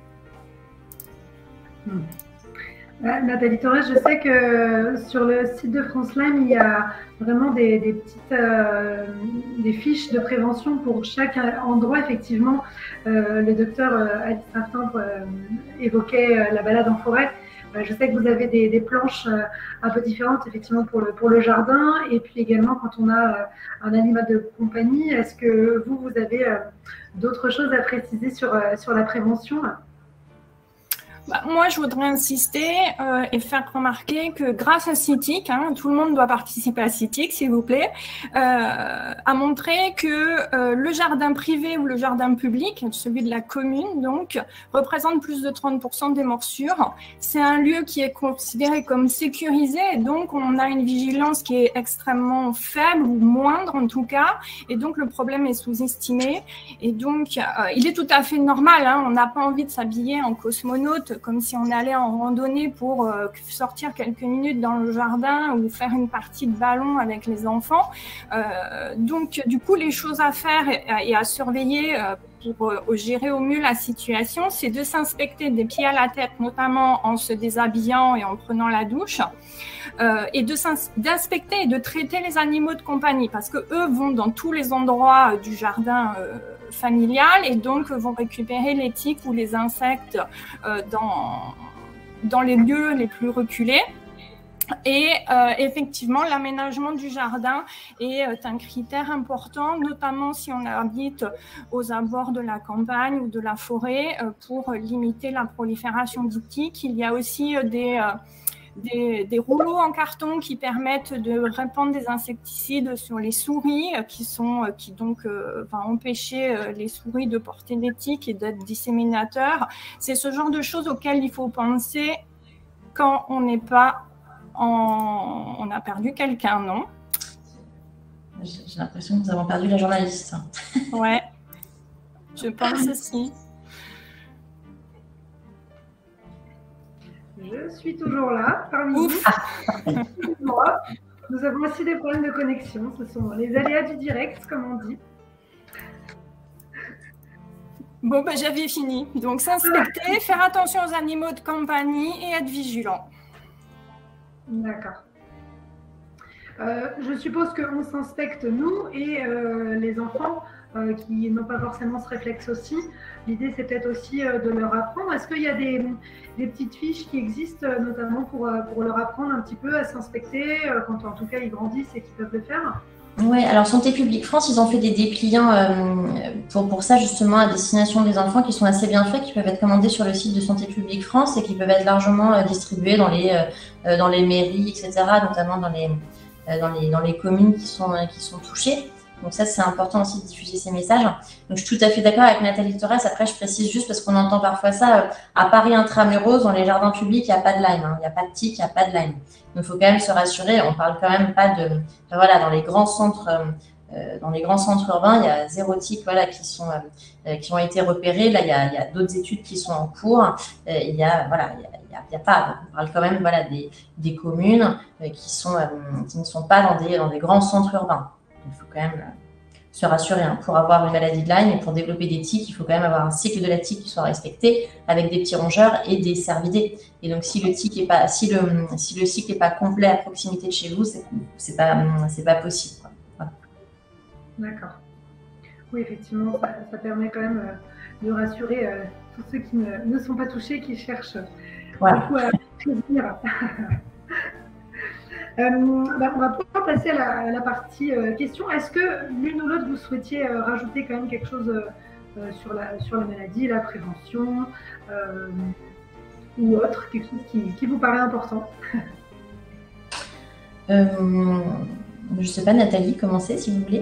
Hmm. Nathalie Torres, je sais que sur le site de France Lyme, il y a vraiment des, des petites euh, des fiches de prévention pour chaque endroit. Effectivement, euh, le docteur euh, Alice Martin euh, évoquait euh, la balade en forêt. Euh, je sais que vous avez des, des planches euh, un peu différentes, effectivement, pour le, pour le jardin. Et puis également, quand on a euh, un animal de compagnie, est-ce que vous, vous avez euh, d'autres choses à préciser sur, euh, sur la prévention ? Bah, moi, je voudrais insister euh, et faire remarquer que grâce à CITIC, hein, tout le monde doit participer à CITIC, s'il vous plaît, euh, a montré que euh, le jardin privé ou le jardin public, celui de la commune, donc, représente plus de trente pour cent des morsures. C'est un lieu qui est considéré comme sécurisé, et donc on a une vigilance qui est extrêmement faible ou moindre en tout cas, et donc le problème est sous-estimé. Et donc, euh, il est tout à fait normal, hein, on n'a pas envie de s'habiller en cosmonaute comme si on allait en randonnée pour euh, sortir quelques minutes dans le jardin ou faire une partie de ballon avec les enfants. Euh, donc, du coup, les choses à faire et, et à surveiller euh, pour euh, gérer au mieux la situation, c'est de s'inspecter des pieds à la tête, notamment en se déshabillant et en prenant la douche. Euh, et d'inspecter et de traiter les animaux de compagnie parce que eux vont dans tous les endroits euh, du jardin euh, familial et donc vont récupérer les tiques ou les insectes euh, dans, dans les lieux les plus reculés. Et euh, effectivement, l'aménagement du jardin est euh, un critère important, notamment si on habite aux abords de la campagne ou de la forêt, euh, pour limiter la prolifération du tic. Il y a aussi euh, des, euh, des, des rouleaux en carton qui permettent de répandre des insecticides sur les souris, euh, qui, sont, euh, qui donc euh, va empêcher euh, les souris de porter des tiques et d'être disséminateurs. C'est ce genre de choses auxquelles il faut penser quand on n'est pas on a perdu quelqu'un, non? J'ai l'impression que nous avons perdu la journaliste. Ouais, je pense aussi. Je suis toujours là, parmi Ouf. vous. Nous avons aussi des problèmes de connexion. Ce sont les aléas du direct, comme on dit. Bon, ben, j'avais fini. Donc, s'inspecter, faire attention aux animaux de compagnie et être vigilant. D'accord. Euh, je suppose qu'on s'inspecte, nous, et euh, les enfants euh, qui n'ont pas forcément ce réflexe aussi. L'idée, c'est peut-être aussi euh, de leur apprendre. Est-ce qu'il y a des, des petites fiches qui existent, euh, notamment pour, euh, pour leur apprendre un petit peu à s'inspecter, euh, quand en tout cas ils grandissent et qu'ils peuvent le faire? Oui, alors Santé publique France, ils ont fait des dépliants euh, pour, pour ça justement à destination des enfants qui sont assez bien faits, qui peuvent être commandés sur le site de Santé publique France et qui peuvent être largement euh, distribués dans les, euh, dans les mairies, et cetera, notamment dans les, euh, dans les, dans les communes qui sont, euh, qui sont touchées. Donc ça, c'est important aussi de diffuser ces messages. Donc je suis tout à fait d'accord avec Nathalie Torres. Après, je précise juste parce qu'on entend parfois ça. Euh, à Paris intramuros, dans les jardins publics, il n'y a pas de Lyme. Hein. Il n'y a pas de tic, il n'y a pas de Lyme. Donc il faut quand même se rassurer. On parle quand même pas de… Enfin, voilà, dans les grands centres… Euh, dans les grands centres urbains, il y a zéro tic voilà, qui, sont, euh, qui ont été repérés. Là, il y a, il y a d'autres études qui sont en cours. Euh, il y a, voilà, il y a, il y a, il y a pas. Donc, on parle quand même voilà, des, des communes euh, qui, sont, euh, qui ne sont pas dans des, dans des grands centres urbains. Donc, il faut quand même euh, se rassurer. Hein. Pour avoir une maladie de Lyme et pour développer des tiques, il faut quand même avoir un cycle de la tique qui soit respecté avec des petits rongeurs et des cervidés. Et donc, si le tic est pas, si le, si le cycle n'est pas complet à proximité de chez vous, c'est, c'est pas, c'est pas possible. Quoi. Voilà. D'accord. Oui, effectivement, ça, ça permet quand même euh, de rassurer euh, tous ceux qui ne, ne sont pas touchés, qui cherchent voilà. beaucoup à prévenir. euh, bah, on va pouvoir passer à la, à la partie euh, question. Est-ce que l'une ou l'autre, vous souhaitiez euh, rajouter quand même quelque chose euh, sur, la, sur la maladie, la prévention euh, ou autre, quelque chose qui, qui vous paraît important? euh... Je ne sais pas, Nathalie, commencez si vous voulez.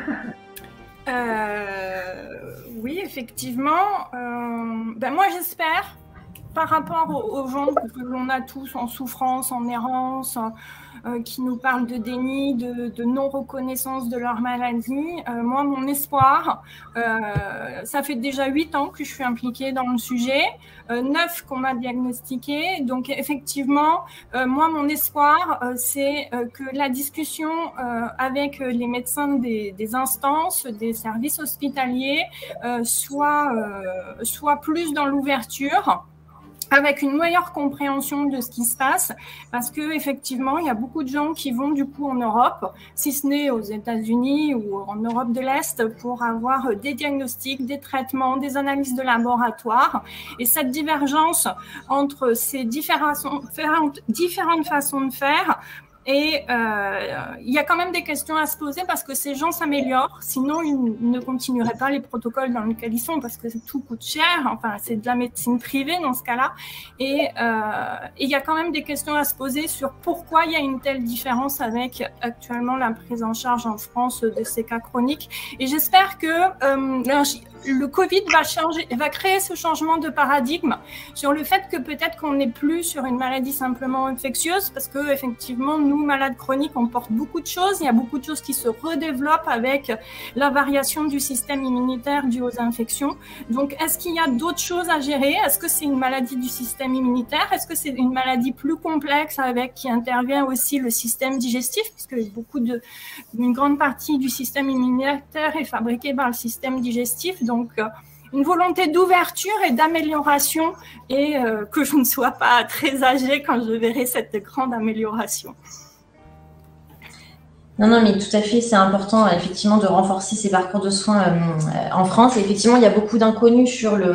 euh, oui, effectivement. Euh, ben moi, j'espère, par rapport aux, aux gens que l'on a tous en souffrance, en errance, euh, qui nous parlent de déni, de, de non-reconnaissance de leur maladie, euh, moi, mon espoir, euh, ça fait déjà huit ans que je suis impliquée dans le sujet, euh, neuf qu'on m'a diagnostiqué. Donc, effectivement, euh, moi, mon espoir, euh, c'est euh, que la discussion euh, avec les médecins des, des instances, des services hospitaliers, euh, soit, euh, soit plus dans l'ouverture, avec une meilleure compréhension de ce qui se passe, parce que effectivement, il y a beaucoup de gens qui vont du coup en Europe, si ce n'est aux États-Unis ou en Europe de l'Est, pour avoir des diagnostics, des traitements, des analyses de laboratoire. Et cette divergence entre ces différentes, différentes façons de faire, et euh, il y a quand même des questions à se poser parce que ces gens s'améliorent, sinon ils ne continueraient pas les protocoles dans lesquels ils sont parce que tout coûte cher, enfin c'est de la médecine privée dans ce cas-là. Et euh, il y a quand même des questions à se poser sur pourquoi il y a une telle différence avec actuellement la prise en charge en France de ces cas chroniques. Et j'espère que euh, le Covid va changer, va créer ce changement de paradigme sur le fait que peut-être qu'on n'est plus sur une maladie simplement infectieuse parce que effectivement nous malades chroniques on porte beaucoup de choses, il y a beaucoup de choses qui se redéveloppent avec la variation du système immunitaire due aux infections. Donc est-ce qu'il y a d'autres choses à gérer? Est-ce que c'est une maladie du système immunitaire? Est-ce que c'est une maladie plus complexe avec qui intervient aussi le système digestif puisque beaucoup de une grande partie du système immunitaire est fabriquée par le système digestif. Donc, euh, une volonté d'ouverture et d'amélioration et euh, que je ne sois pas très âgée quand je verrai cette grande amélioration. Non, non, mais tout à fait, c'est important effectivement de renforcer ces parcours de soins euh, en France. Et effectivement, il y a beaucoup d'inconnus sur le,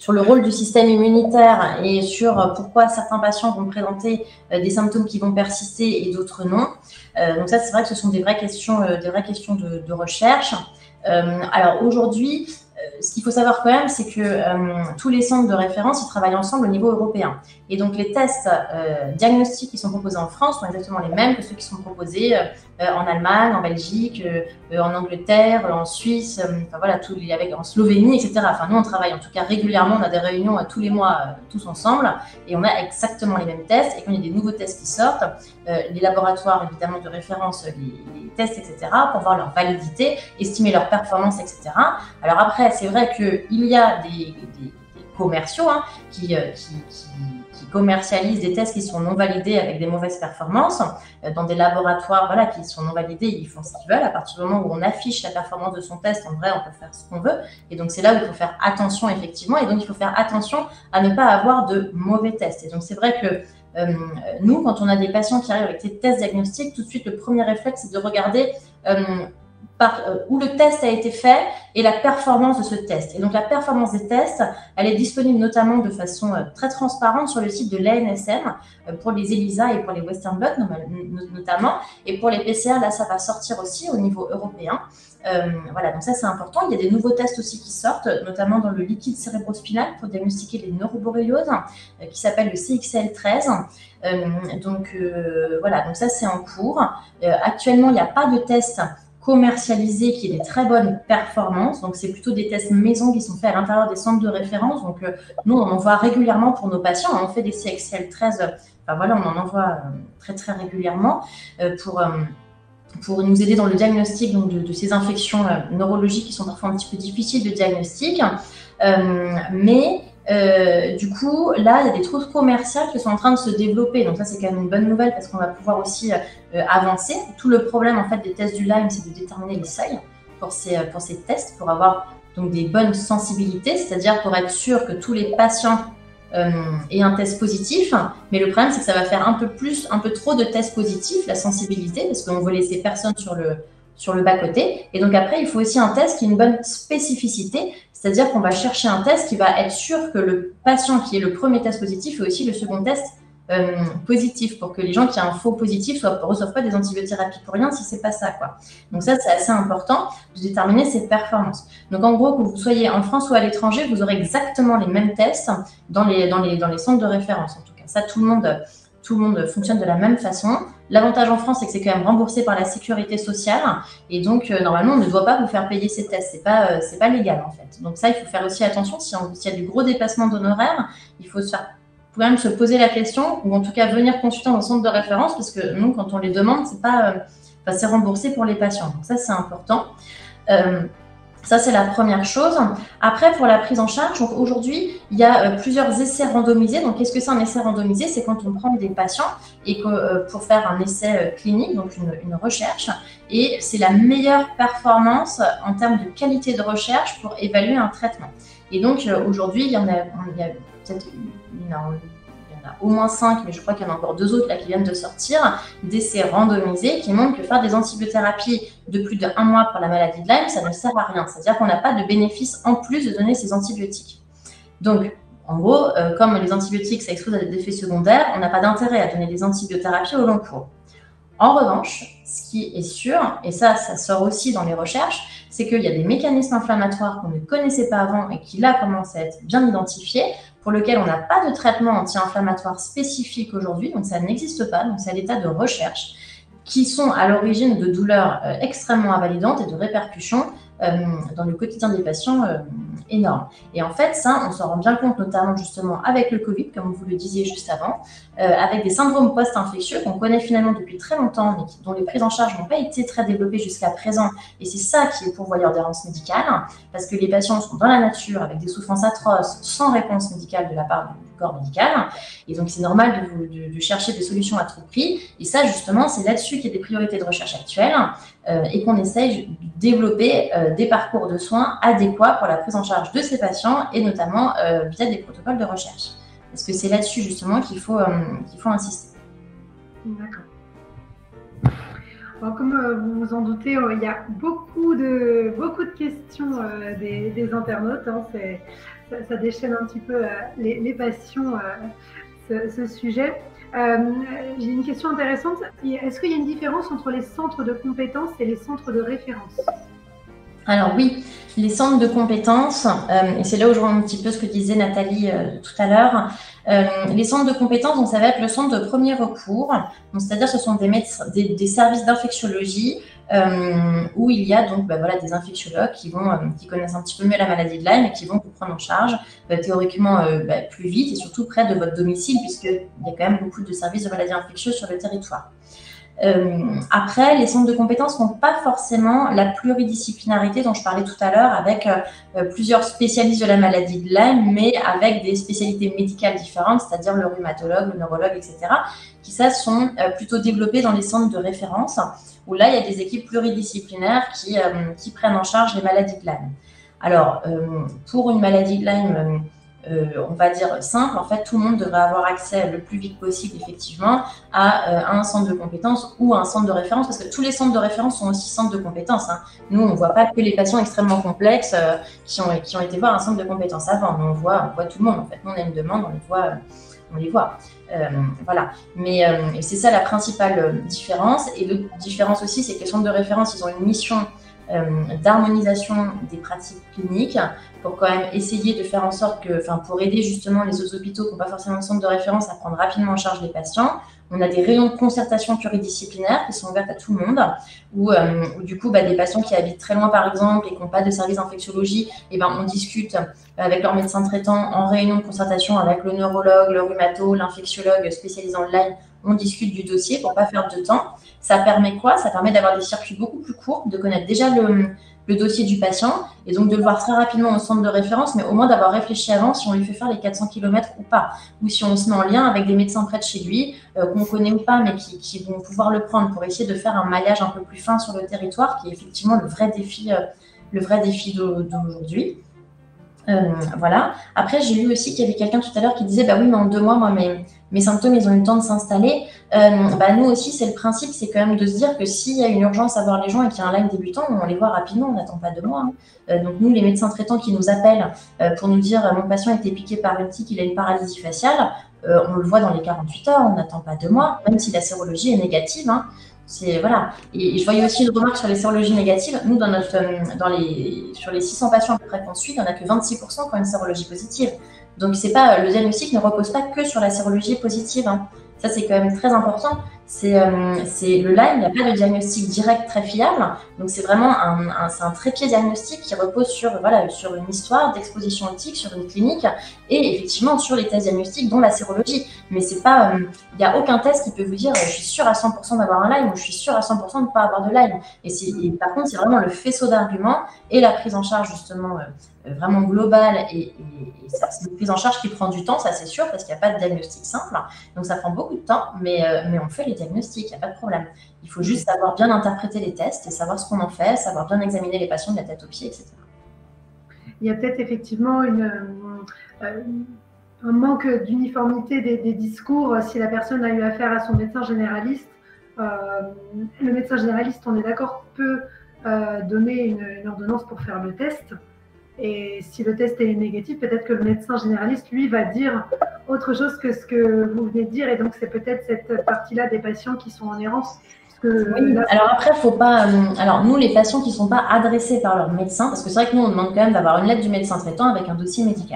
sur le rôle du système immunitaire et sur pourquoi certains patients vont présenter des symptômes qui vont persister et d'autres non. Euh, donc ça, c'est vrai que ce sont des vraies questions, euh, des vraies questions de, de recherche. Euh, alors aujourd'hui, ce qu'il faut savoir quand même, c'est que euh, tous les centres de référence, ils travaillent ensemble au niveau européen. Et donc, les tests euh, diagnostiques qui sont proposés en France sont exactement les mêmes que ceux qui sont proposés euh, en Allemagne, en Belgique, euh, en Angleterre, en Suisse, euh, enfin voilà, tous les, avec, en Slovénie, et cetera. Enfin, nous, on travaille en tout cas régulièrement, on a des réunions euh, tous les mois, euh, tous ensemble, et on a exactement les mêmes tests. Et quand il y a des nouveaux tests qui sortent, euh, les laboratoires, évidemment, de référence, les, les testent, et cetera, pour voir leur validité, estimer leur performance, et cetera. Alors après, c'est vrai qu'il y a des, des, des commerciaux hein, qui, euh, qui, qui, qui commercialisent des tests qui sont non validés avec des mauvaises performances. Euh, dans des laboratoires voilà, qui sont non validés, ils font ce qu'ils veulent. À partir du moment où on affiche la performance de son test, en vrai, on peut faire ce qu'on veut. Et donc, c'est là où il faut faire attention, effectivement. Et donc, il faut faire attention à ne pas avoir de mauvais tests. Et donc, c'est vrai que euh, nous, quand on a des patients qui arrivent avec des tests diagnostiques, tout de suite, le premier réflexe, c'est de regarder euh, Par, euh, où le test a été fait et la performance de ce test. Et donc, la performance des tests, elle est disponible notamment de façon euh, très transparente sur le site de l'A N S M euh, pour les ELISA et pour les Western blot notamment. Et pour les P C R, là, ça va sortir aussi au niveau européen. Euh, voilà, donc ça, c'est important. Il y a des nouveaux tests aussi qui sortent, notamment dans le liquide cérébrospinal pour diagnostiquer les neuroborrélioses, euh, qui s'appelle le C X L treize. Euh, donc, euh, voilà, donc ça, c'est en cours. Euh, actuellement, il n'y a pas de test commercialisés qui aient des très bonnes performances. Donc, c'est plutôt des tests maison qui sont faits à l'intérieur des centres de référence. Donc, euh, nous, on en envoie régulièrement pour nos patients. On fait des C X L treize, euh, enfin voilà, on en envoie euh, très, très régulièrement euh, pour, euh, pour nous aider dans le diagnostic donc, de, de ces infections euh, neurologiques qui sont parfois un petit peu difficiles de diagnostic. Euh, mais Euh, du coup, là, il y a des trousses commerciales qui sont en train de se développer. Donc ça, c'est quand même une bonne nouvelle parce qu'on va pouvoir aussi euh, avancer. Tout le problème, en fait, des tests du Lyme, c'est de déterminer les seuils pour ces, pour ces tests, pour avoir donc des bonnes sensibilités, c'est-à-dire pour être sûr que tous les patients euh, aient un test positif. Mais le problème, c'est que ça va faire un peu plus, un peu trop de tests positifs, la sensibilité, parce qu'on veut laisser personne sur le sur le bas-côté. Et donc après, il faut aussi un test qui a une bonne spécificité, c'est-à-dire qu'on va chercher un test qui va être sûr que le patient qui est le premier test positif est aussi le second test euh, positif, pour que les gens qui ont un faux positif ne reçoivent pas des antibiothérapies pour rien si ce n'est pas ça, quoi. Donc ça, c'est assez important de déterminer ses performances. Donc en gros, que vous soyez en France ou à l'étranger, vous aurez exactement les mêmes tests dans les, dans les, dans les centres de référence, en tout cas. Ça, tout le monde... Tout le monde fonctionne de la même façon. L'avantage en France, c'est que c'est quand même remboursé par la sécurité sociale. Et donc, euh, normalement, on ne doit pas vous faire payer ces tests. Ce n'est pas, euh, c'est pas légal, en fait. Donc ça, il faut faire aussi attention. Si on, s'il y a du gros dépassement d'honoraires, il faut se faire, quand même se poser la question, ou en tout cas venir consulter dans le centre de référence, parce que nous, quand on les demande, c'est pas, euh, enfin, c'est remboursé pour les patients. Donc ça, c'est important. Euh, Ça, c'est la première chose. Après, pour la prise en charge, donc aujourd'hui, il y a euh, plusieurs essais randomisés. Donc, qu'est-ce que c'est un essai randomisé? C'est quand on prend des patients et que, euh, pour faire un essai euh, clinique, donc une, une recherche, et c'est la meilleure performance en termes de qualité de recherche pour évaluer un traitement. Et donc, euh, aujourd'hui, il y en a, il y a peut-être une, une, il y en a au moins cinq, mais je crois qu'il y en a encore deux autres là qui viennent de sortir, d'essais randomisés qui montrent que faire des antibiothérapies de plus d'un mois pour la maladie de Lyme, ça ne sert à rien. C'est-à-dire qu'on n'a pas de bénéfice en plus de donner ces antibiotiques. Donc, en gros, euh, comme les antibiotiques, ça expose à des effets secondaires, on n'a pas d'intérêt à donner des antibiothérapie au long cours. En revanche, ce qui est sûr, et ça, ça sort aussi dans les recherches, c'est qu'il y a des mécanismes inflammatoires qu'on ne connaissait pas avant et qui, là, commencent à être bien identifiés, pour lequel on n'a pas de traitement anti-inflammatoire spécifique aujourd'hui, donc ça n'existe pas, donc c'est à l'état de recherche, qui sont à l'origine de douleurs euh, extrêmement invalidantes et de répercussions euh, dans le quotidien des patients euh, énormes. Et en fait, ça, on s'en rend bien compte, notamment justement avec le Covid, comme vous le disiez juste avant, euh, avec des syndromes post-infectieux qu'on connaît finalement depuis très longtemps, mais qui, dont les prises en charge n'ont pas été très développées jusqu'à présent. Et c'est ça qui est pourvoyeur d'errance médicale, parce que les patients sont dans la nature avec des souffrances atroces, sans réponse médicale de la part du corps médical. Et donc, c'est normal de, de, de chercher des solutions à tout prix. Et ça, justement, c'est là-dessus qu'il y a des priorités de recherche actuelles euh, et qu'on essaye de développer euh, des parcours de soins adéquats pour la prise en charge de ces patients et notamment euh, via des protocoles de recherche. Parce que c'est là-dessus, justement, qu'il faut, euh, qu'il faut insister. D'accord. Alors, comme euh, vous vous en doutez, euh, il y a beaucoup de, beaucoup de questions euh, des, des internautes. Hein, ça, ça déchaîne un petit peu euh, les, les passions, euh, ce, ce sujet. Euh, J'ai une question intéressante. Est-ce qu'il y a une différence entre les centres de compétences et les centres de référence? Alors oui, les centres de compétences, euh, et c'est là où je vois un petit peu ce que disait Nathalie euh, tout à l'heure, euh, les centres de compétences, donc ça va être le centre de premier recours, c'est-à-dire ce sont des, médecins, des, des services d'infectiologie euh, où il y a donc bah, voilà, des infectiologues qui, vont, euh, qui connaissent un petit peu mieux la maladie de Lyme et qui vont vous prendre en charge euh, théoriquement euh, bah, plus vite et surtout près de votre domicile puisqu'il y a quand même beaucoup de services de maladies infectieuses sur le territoire. Euh, après, les centres de compétences n'ont pas forcément la pluridisciplinarité dont je parlais tout à l'heure avec euh, plusieurs spécialistes de la maladie de Lyme, mais avec des spécialités médicales différentes, c'est-à-dire le rhumatologue, le neurologue, et cetera, qui ça sont euh, plutôt développés dans les centres de référence, où là, il y a des équipes pluridisciplinaires qui, euh, qui prennent en charge les maladies de Lyme. Alors, euh, pour une maladie de Lyme, euh, Euh, on va dire simple, en fait, tout le monde devrait avoir accès le plus vite possible, effectivement, à, euh, à un centre de compétences ou à un centre de référence, parce que tous les centres de référence sont aussi centres de compétences. Hein. Nous, on ne voit pas que les patients extrêmement complexes euh, qui, ont, qui ont été voir un centre de compétences avant, mais on voit, on voit tout le monde, en fait. Nous, on a une demande, on les voit. On les voit. Euh, voilà. Mais euh, c'est ça la principale différence. Et l'autre différence aussi, c'est que les centres de référence, ils ont une mission euh, d'harmonisation des pratiques cliniques pour quand même essayer de faire en sorte que, enfin, pour aider justement les autres hôpitaux qui n'ont pas forcément de centre de référence à prendre rapidement en charge les patients. On a des réunions de concertation pluridisciplinaires qui sont ouvertes à tout le monde, où, euh, où du coup, bah, des patients qui habitent très loin, par exemple, et qui n'ont pas de service d'infectiologie, eh ben, on discute avec leur médecin traitant en réunion de concertation avec le neurologue, le rhumato, l'infectiologue spécialisé en Lyme. On discute du dossier pour ne pas perdre de temps. Ça permet quoi? Ça permet d'avoir des circuits beaucoup plus courts, de connaître déjà le, le dossier du patient et donc de le voir très rapidement au centre de référence, mais au moins d'avoir réfléchi avant si on lui fait faire les quatre cents kilomètres ou pas, ou si on se met en lien avec des médecins près de chez lui, euh, qu'on connaît ou pas, mais qui, qui vont pouvoir le prendre pour essayer de faire un maillage un peu plus fin sur le territoire, qui est effectivement le vrai défi, euh, le vrai défi d'aujourd'hui. Euh, voilà. Après, j'ai lu aussi qu'il y avait quelqu'un tout à l'heure qui disait, bah oui, mais en deux mois, moi, mes, mes symptômes, ils ont eu le temps de s'installer. Euh, bah, nous aussi, c'est le principe, c'est quand même de se dire que s'il y a une urgence à voir les gens et qu'il y a un Lyme débutant, on les voit rapidement, on n'attend pas deux mois. Hein. Euh, donc nous, les médecins traitants qui nous appellent euh, pour nous dire, euh, mon patient a été piqué par une tique, il a une paralysie faciale, euh, on le voit dans les quarante-huit heures, on n'attend pas deux mois, même si la sérologie est négative. Hein. C'est, voilà. Et, et je voyais aussi une remarque sur les sérologies négatives. Nous, dans notre, dans les, sur les six cents patients à peu près qu'on suit, il n'y en a que vingt-six pour cent qui ont une sérologie positive. Donc, c'est pas, le diagnostic ne repose pas que sur la sérologie positive. Hein. Ça, c'est quand même très important. C'est, euh, c'est le Lyme, il n'y a pas de diagnostic direct très fiable. Donc, c'est vraiment un, un, c'est un trépied diagnostic qui repose sur, voilà, sur une histoire d'exposition éthique, sur une clinique et effectivement sur les tests diagnostiques, dont la sérologie. Mais c'est pas, il euh, n'y a aucun test qui peut vous dire, je suis sûr à cent pour cent d'avoir un Lyme ou je suis sûr à cent pour cent de ne pas avoir de Lyme. Et, c'est, et par contre, c'est vraiment le faisceau d'arguments et la prise en charge justement euh, vraiment globale et, et, et ça, c'est une prise en charge qui prend du temps, ça c'est sûr, parce qu'il n'y a pas de diagnostic simple. Donc, ça prend beaucoup de temps, mais, euh, mais on fait les diagnostics, il n'y a pas de problème. Il faut juste savoir bien interpréter les tests et savoir ce qu'on en fait, savoir bien examiner les patients de la tête aux pieds, et cetera. Il y a peut-être effectivement une, euh, un manque d'uniformité des, des discours si la personne a eu affaire à son médecin généraliste. Euh, le médecin généraliste, on est d'accord, peut euh, donner une, une ordonnance pour faire le test. Et si le test est négatif, peut-être que le médecin généraliste, lui, va dire autre chose que ce que vous venez de dire. Et donc, c'est peut-être cette partie-là des patients qui sont en errance. Que oui. Là... Alors après, faut pas. Euh, alors nous, les patients qui ne sont pas adressés par leur médecin, parce que c'est vrai que nous, on demande quand même d'avoir une lettre du médecin traitant avec un dossier médical.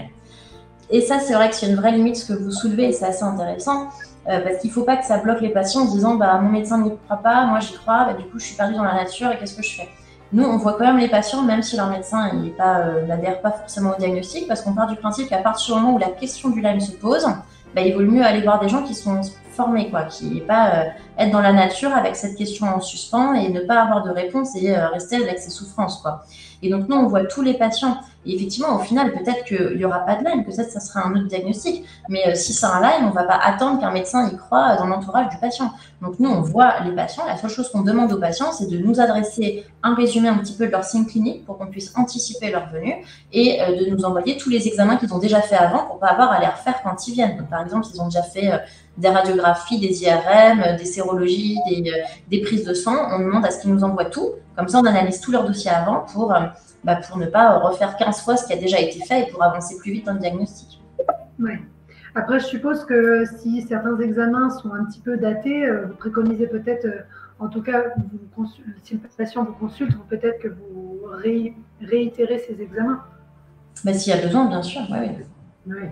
Et ça, c'est vrai que c'est une vraie limite ce que vous soulevez, et c'est assez intéressant, euh, parce qu'il ne faut pas que ça bloque les patients en disant, bah mon médecin n'y croit pas, moi j'y crois, bah, du coup je suis perdue dans la nature et qu'est-ce que je fais? Nous, on voit quand même les patients, même si leur médecin euh, n'adhère pas forcément au diagnostic, parce qu'on part du principe qu'à partir du moment où la question du Lyme se pose, bah, il vaut mieux aller voir des gens qui sont formés, quoi, qui n'est pas euh, être dans la nature avec cette question en suspens et ne pas avoir de réponse et euh, rester avec ses souffrances, quoi. Et donc, nous, on voit tous les patients. Et effectivement, au final, peut-être qu'il n'y aura pas de Lyme, peut-être que ça sera un autre diagnostic. Mais euh, si c'est un Lyme, on ne va pas attendre qu'un médecin y croie dans l'entourage du patient. Donc, nous, on voit les patients. La seule chose qu'on demande aux patients, c'est de nous adresser un résumé un petit peu de leurs signes cliniques pour qu'on puisse anticiper leur venue et euh, de nous envoyer tous les examens qu'ils ont déjà fait avant pour ne pas avoir à les refaire quand ils viennent. Donc, par exemple, ils ont déjà fait euh, des radiographies, des I R M, euh, des sérologies, des, euh, des prises de sang. On demande à ce qu'ils nous envoient tout. Comme ça, on analyse tout leur dossier avant pour... Euh, Bah pour ne pas refaire quinze fois ce qui a déjà été fait et pour avancer plus vite dans le diagnostic. Oui. Après, je suppose que si certains examens sont un petit peu datés, vous préconisez peut-être, en tout cas, vous, si le patient vous consulte, peut-être que vous ré, réitérez ces examens. Bah, s'il y a besoin, bien sûr. Oui, oui. Oui.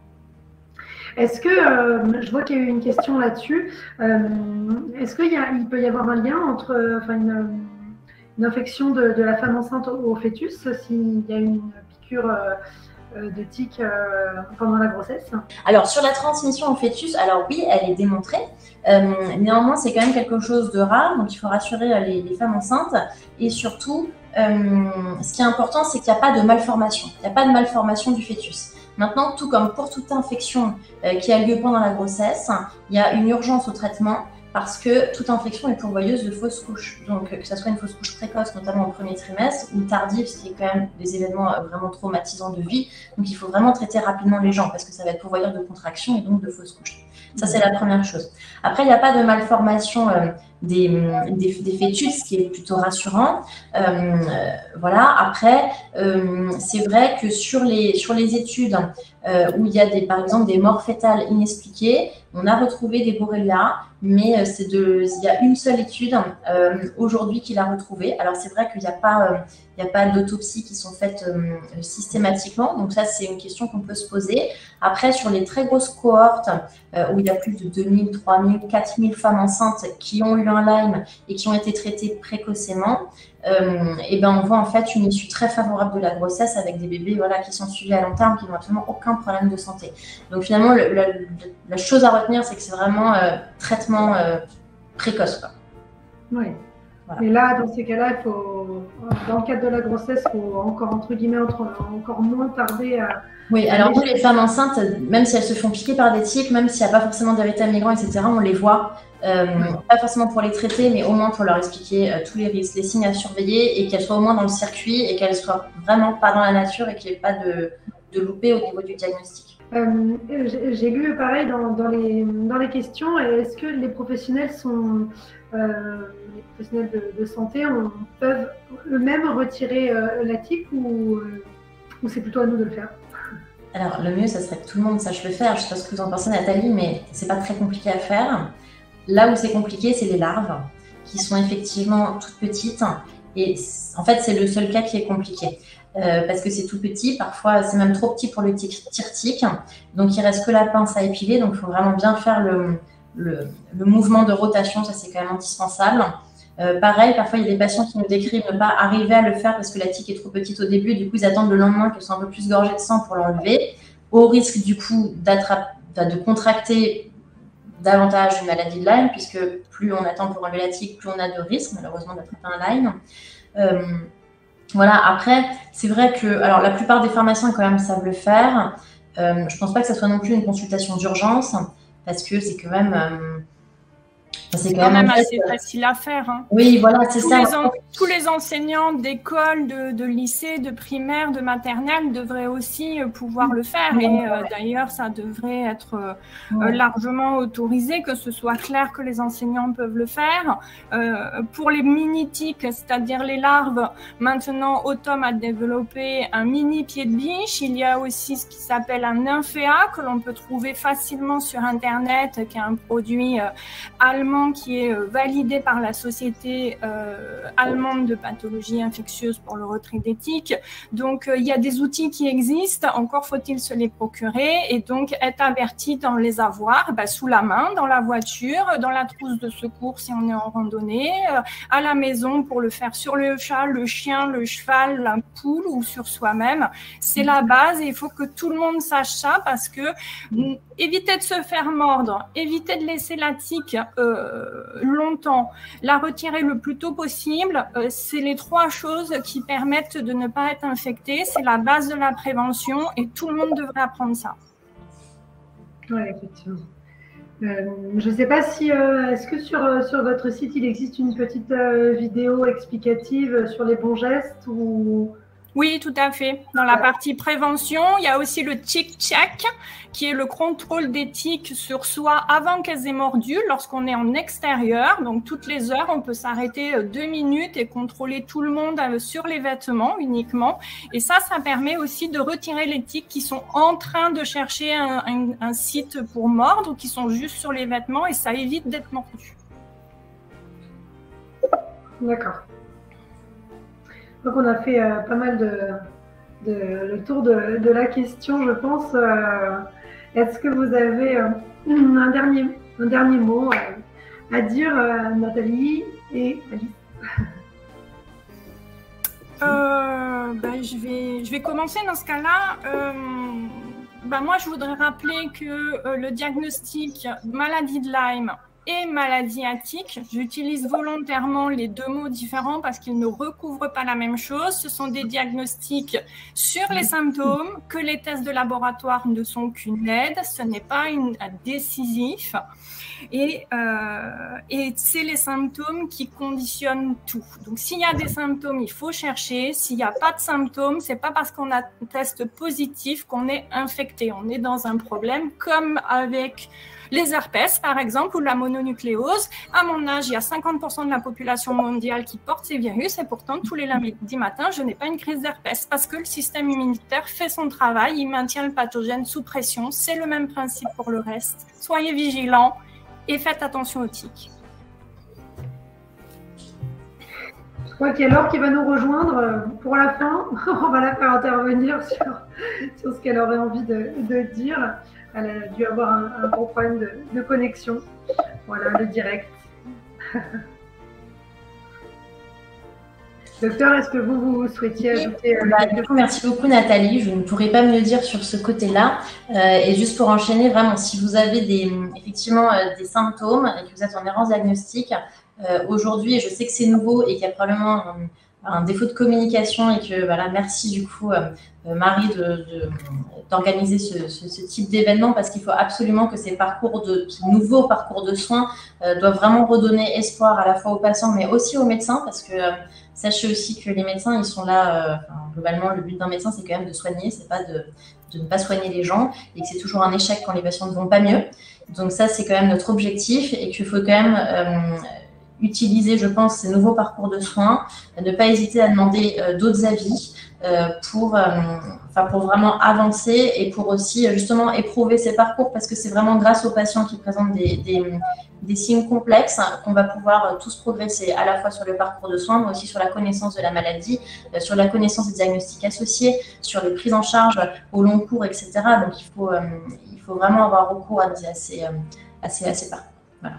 Est-ce que, euh, je vois qu'il y a eu une question là-dessus, euh, est-ce qu'il y a, il peut y avoir un lien entre, enfin, une, une infection de, de la femme enceinte au, au fœtus, s'il y a une piqûre euh, de tique euh, pendant la grossesse? Alors, sur la transmission au fœtus, alors oui, elle est démontrée. Euh, néanmoins, c'est quand même quelque chose de rare, donc il faut rassurer les, les femmes enceintes. Et surtout, euh, ce qui est important, c'est qu'il n'y a pas de malformation. Il n'y a pas de malformation du fœtus. Maintenant, tout comme pour toute infection euh, qui a lieu pendant la grossesse, il y a une urgence au traitement. Parce que toute infection est pourvoyeuse de fausses couches. Donc, que ce soit une fausse couche précoce, notamment au premier trimestre, ou tardive, ce qui est quand même des événements vraiment traumatisants de vie. Donc, il faut vraiment traiter rapidement les gens parce que ça va être pourvoyeur de contractions et donc de fausses couches. Ça, c'est la première chose. Après, il n'y a pas de malformation euh, des, des, des fœtus, ce qui est plutôt rassurant. Euh, voilà. Après, euh, c'est vrai que sur les, sur les études euh, où il y a des, par exemple des morts fœtales inexpliquées, on a retrouvé des Borrelia, mais c'est de, il y a une seule étude euh, aujourd'hui qui l'a retrouvée. Alors, c'est vrai qu'il n'y a pas, euh, il n'y a pas d'autopsies qui sont faites euh, systématiquement. Donc, ça, c'est une question qu'on peut se poser. Après, sur les très grosses cohortes euh, où il y a plus de deux mille, trois mille, quatre mille femmes enceintes qui ont eu un Lyme et qui ont été traitées précocement, euh, et ben, on voit en fait une issue très favorable de la grossesse avec des bébés voilà, qui sont suivis à long terme, qui n'ont absolument aucun problème de santé. Donc, finalement, le, la, la chose à retenir, c'est que c'est vraiment euh, traitement euh, précoce. Quoi. Oui. Voilà. Mais là, dans ces cas-là, il faut, dans le cadre de la grossesse, il faut encore, entre guillemets, entre, encore moins tarder à... Oui, alors nous, les femmes enceintes, même si elles se font piquer par des tiques, même s'il n'y a pas forcément d'héritage migrant, et cetera, on les voit, euh, oui. Pas forcément pour les traiter, mais au moins pour leur expliquer euh, tous les risques, les signes à surveiller, et qu'elles soient au moins dans le circuit, et qu'elles ne soient vraiment pas dans la nature, et qu'il n'y ait pas de, de loupé au niveau du diagnostic. Euh, j'ai lu pareil dans, dans, les, dans les questions, est-ce que les professionnels sont... Euh, les professionnels de, de santé on, peuvent eux-mêmes retirer euh, la tique ou, euh, ou c'est plutôt à nous de le faire? Alors, le mieux, ça serait que tout le monde sache le faire. Je ne sais pas ce que vous en pensez, Nathalie, mais c'est pas très compliqué à faire. Là où c'est compliqué, c'est les larves, qui sont effectivement toutes petites. Et en fait, c'est le seul cas qui est compliqué. Euh, parce que c'est tout petit, parfois c'est même trop petit pour le tire-tique. Donc, il ne reste que la pince à épiler. Donc, il faut vraiment bien faire le, le, le mouvement de rotation. Ça, c'est quand même indispensable. Euh, pareil, parfois, il y a des patients qui nous décrivent ne pas arriver à le faire parce que la tique est trop petite au début. Du coup, ils attendent le lendemain qu'elle soit un peu plus gorgée de sang pour l'enlever, au risque, du coup, de contracter davantage une maladie de Lyme, puisque plus on attend pour enlever la tique, plus on a de risques, malheureusement, d'attraper un Lyme. Euh, voilà, après, c'est vrai que alors, la plupart des pharmaciens, quand même, savent le faire. Euh, je ne pense pas que ça soit non plus une consultation d'urgence, parce que c'est quand même... Euh, C'est quand, quand même assez euh... facile à faire. Hein. Oui, voilà, c'est ça. Les en... Tous les enseignants d'école, de, de lycée, de primaire, de maternelle devraient aussi pouvoir le faire. Et euh, d'ailleurs, ça devrait être euh, ouais. largement autorisé, que ce soit clair que les enseignants peuvent le faire. Euh, pour les mini-tiques, c'est-à-dire les larves, maintenant, Autom a développé un mini pied de biche. Il y a aussi ce qui s'appelle un nymphéa, que l'on peut trouver facilement sur Internet, qui est un produit euh, allemand qui est validé par la Société euh, allemande de pathologie infectieuse pour le retrait des tiques. Donc, euh, il y a des outils qui existent, encore faut-il se les procurer et donc être averti d'en les avoir bah, sous la main, dans la voiture, dans la trousse de secours si on est en randonnée, euh, à la maison pour le faire sur le chat, le chien, le cheval, la poule ou sur soi-même. C'est la base et il faut que tout le monde sache ça parce que mm, éviter de se faire mordre, éviter de laisser la tique euh, longtemps, la retirer le plus tôt possible, euh, c'est les trois choses qui permettent de ne pas être infecté. C'est la base de la prévention et tout le monde devrait apprendre ça. Oui, effectivement. Euh, je ne sais pas si, euh, est-ce que sur, sur votre site, il existe une petite euh, vidéo explicative sur les bons gestes ou... Oui, tout à fait. Dans la partie prévention, il y a aussi le tick-check, qui est le contrôle des tiques sur soi avant qu'elles aient mordu, lorsqu'on est en extérieur. Donc, toutes les heures, on peut s'arrêter deux minutes et contrôler tout le monde sur les vêtements uniquement. Et ça, ça permet aussi de retirer les tiques qui sont en train de chercher un, un, un site pour mordre ou qui sont juste sur les vêtements, et ça évite d'être mordu. D'accord. Donc, on a fait euh, pas mal de, de le tour de, de la question, je pense. Euh, Est-ce que vous avez euh, un, dernier, un dernier mot euh, à dire, euh, Nathalie et Alice? euh, ben, je, vais, je vais commencer dans ce cas-là. Euh, ben, moi, je voudrais rappeler que euh, le diagnostic maladie de Lyme et maladie à tic, j'utilise volontairement les deux mots différents parce qu'ils ne recouvrent pas la même chose. Ce sont des diagnostics sur les symptômes, que les tests de laboratoire ne sont qu'une aide, ce n'est pas une, un décisif. Et, euh, et c'est les symptômes qui conditionnent tout. Donc, s'il y a des symptômes, il faut chercher. S'il n'y a pas de symptômes, c'est pas parce qu'on a un test positif qu'on est infecté. On est dans un problème, comme avec les herpès, par exemple, ou la mononucléose. À mon âge, il y a cinquante pour cent de la population mondiale qui porte ces virus, et pourtant, tous les lundis matins, je n'ai pas une crise d'herpès parce que le système immunitaire fait son travail, il maintient le pathogène sous pression. C'est le même principe pour le reste. Soyez vigilants et faites attention aux tiques. Je crois qu'il y a Laure qui va nous rejoindre pour la fin. On va la faire intervenir sur, sur ce qu'elle aurait envie de, de dire. Elle a dû avoir un, un gros problème de, de connexion. Voilà, le direct. Docteur, est-ce que vous, vous souhaitiez ajouter euh, bah, du coup, merci beaucoup Nathalie. Je ne pourrais pas mieux dire sur ce côté-là. Euh, et juste pour enchaîner, vraiment, si vous avez des, effectivement euh, des symptômes et que vous êtes en errance diagnostique, euh, aujourd'hui, je sais que c'est nouveau et qu'il y a probablement un, un défaut de communication et que, voilà, merci du coup euh, Marie de, de, d'organiser ce, ce, ce type d'événement parce qu'il faut absolument que ces parcours de, ce nouveau parcours de soins euh, doivent vraiment redonner espoir à la fois aux patients mais aussi aux médecins parce que euh, sachez aussi que les médecins, ils sont là, euh, enfin, globalement, le but d'un médecin, c'est quand même de soigner, c'est pas de, de ne pas soigner les gens et que c'est toujours un échec quand les patients ne vont pas mieux. Donc ça, c'est quand même notre objectif et qu'il faut quand même euh, utiliser, je pense, ces nouveaux parcours de soins, ne pas hésiter à demander euh, d'autres avis euh, pour, euh, enfin, pour vraiment avancer et pour aussi justement éprouver ces parcours parce que c'est vraiment grâce aux patients qui présentent des, des, des signes complexes qu'on va pouvoir tous progresser à la fois sur le parcours de soins mais aussi sur la connaissance de la maladie, euh, sur la connaissance des diagnostics associés, sur les prises en charge au long cours, et cetera. Donc il faut, euh, il faut vraiment avoir recours à, à, ces, à, ces, à ces parcours. Voilà.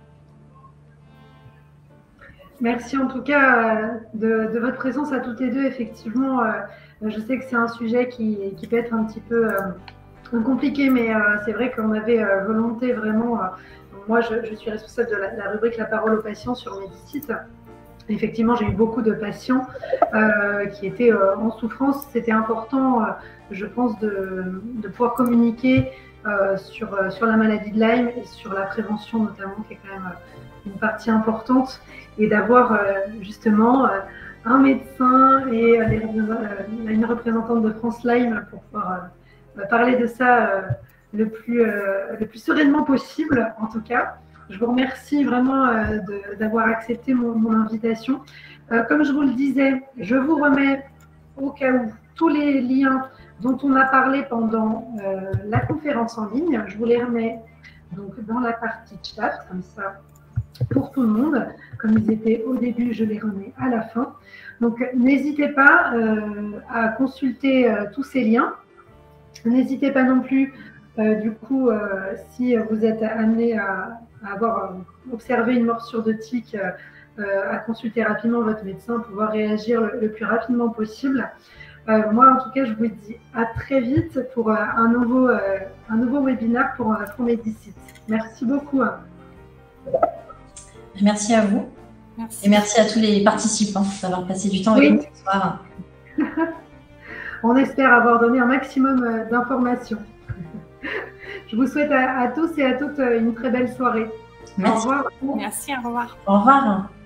Merci en tout cas de, de votre présence à toutes les deux. Effectivement, euh, je sais que c'est un sujet qui, qui peut être un petit peu euh, compliqué, mais euh, c'est vrai qu'on avait euh, volonté vraiment. Euh, moi, je, je suis responsable de la, la rubrique La parole aux patients sur Medicite. Effectivement, j'ai eu beaucoup de patients euh, qui étaient euh, en souffrance. C'était important, euh, je pense, de, de pouvoir communiquer euh, sur, euh, sur la maladie de Lyme et sur la prévention notamment, qui est quand même euh, une partie importante. Et d'avoir euh, justement euh, un médecin et euh, les, euh, une représentante de France Lyme pour pouvoir euh, parler de ça euh, le, plus, euh, le plus sereinement possible, en tout cas. Je vous remercie vraiment euh, d'avoir accepté mon, mon invitation. Euh, comme je vous le disais, je vous remets au cas où tous les liens dont on a parlé pendant euh, la conférence en ligne. Je vous les remets donc dans la partie chat, comme ça, pour tout le monde. Comme ils étaient au début, je les remets à la fin. Donc, n'hésitez pas euh, à consulter euh, tous ces liens. N'hésitez pas non plus, euh, du coup, euh, si vous êtes amené à, à avoir euh, observé une morsure de tique, euh, à consulter rapidement votre médecin pour pouvoir réagir le, le plus rapidement possible. Euh, moi, en tout cas, je vous dis à très vite pour euh, un, nouveau, euh, un nouveau webinaire pour, pour Medicite. Merci beaucoup. Merci à vous. Merci. Et merci à tous les participants d'avoir passé du temps avec Oui. nous ce soir. On espère avoir donné un maximum euh, d'informations. Je vous souhaite à, à tous et à toutes une très belle soirée. Merci. Au revoir. Merci, au revoir. Au revoir.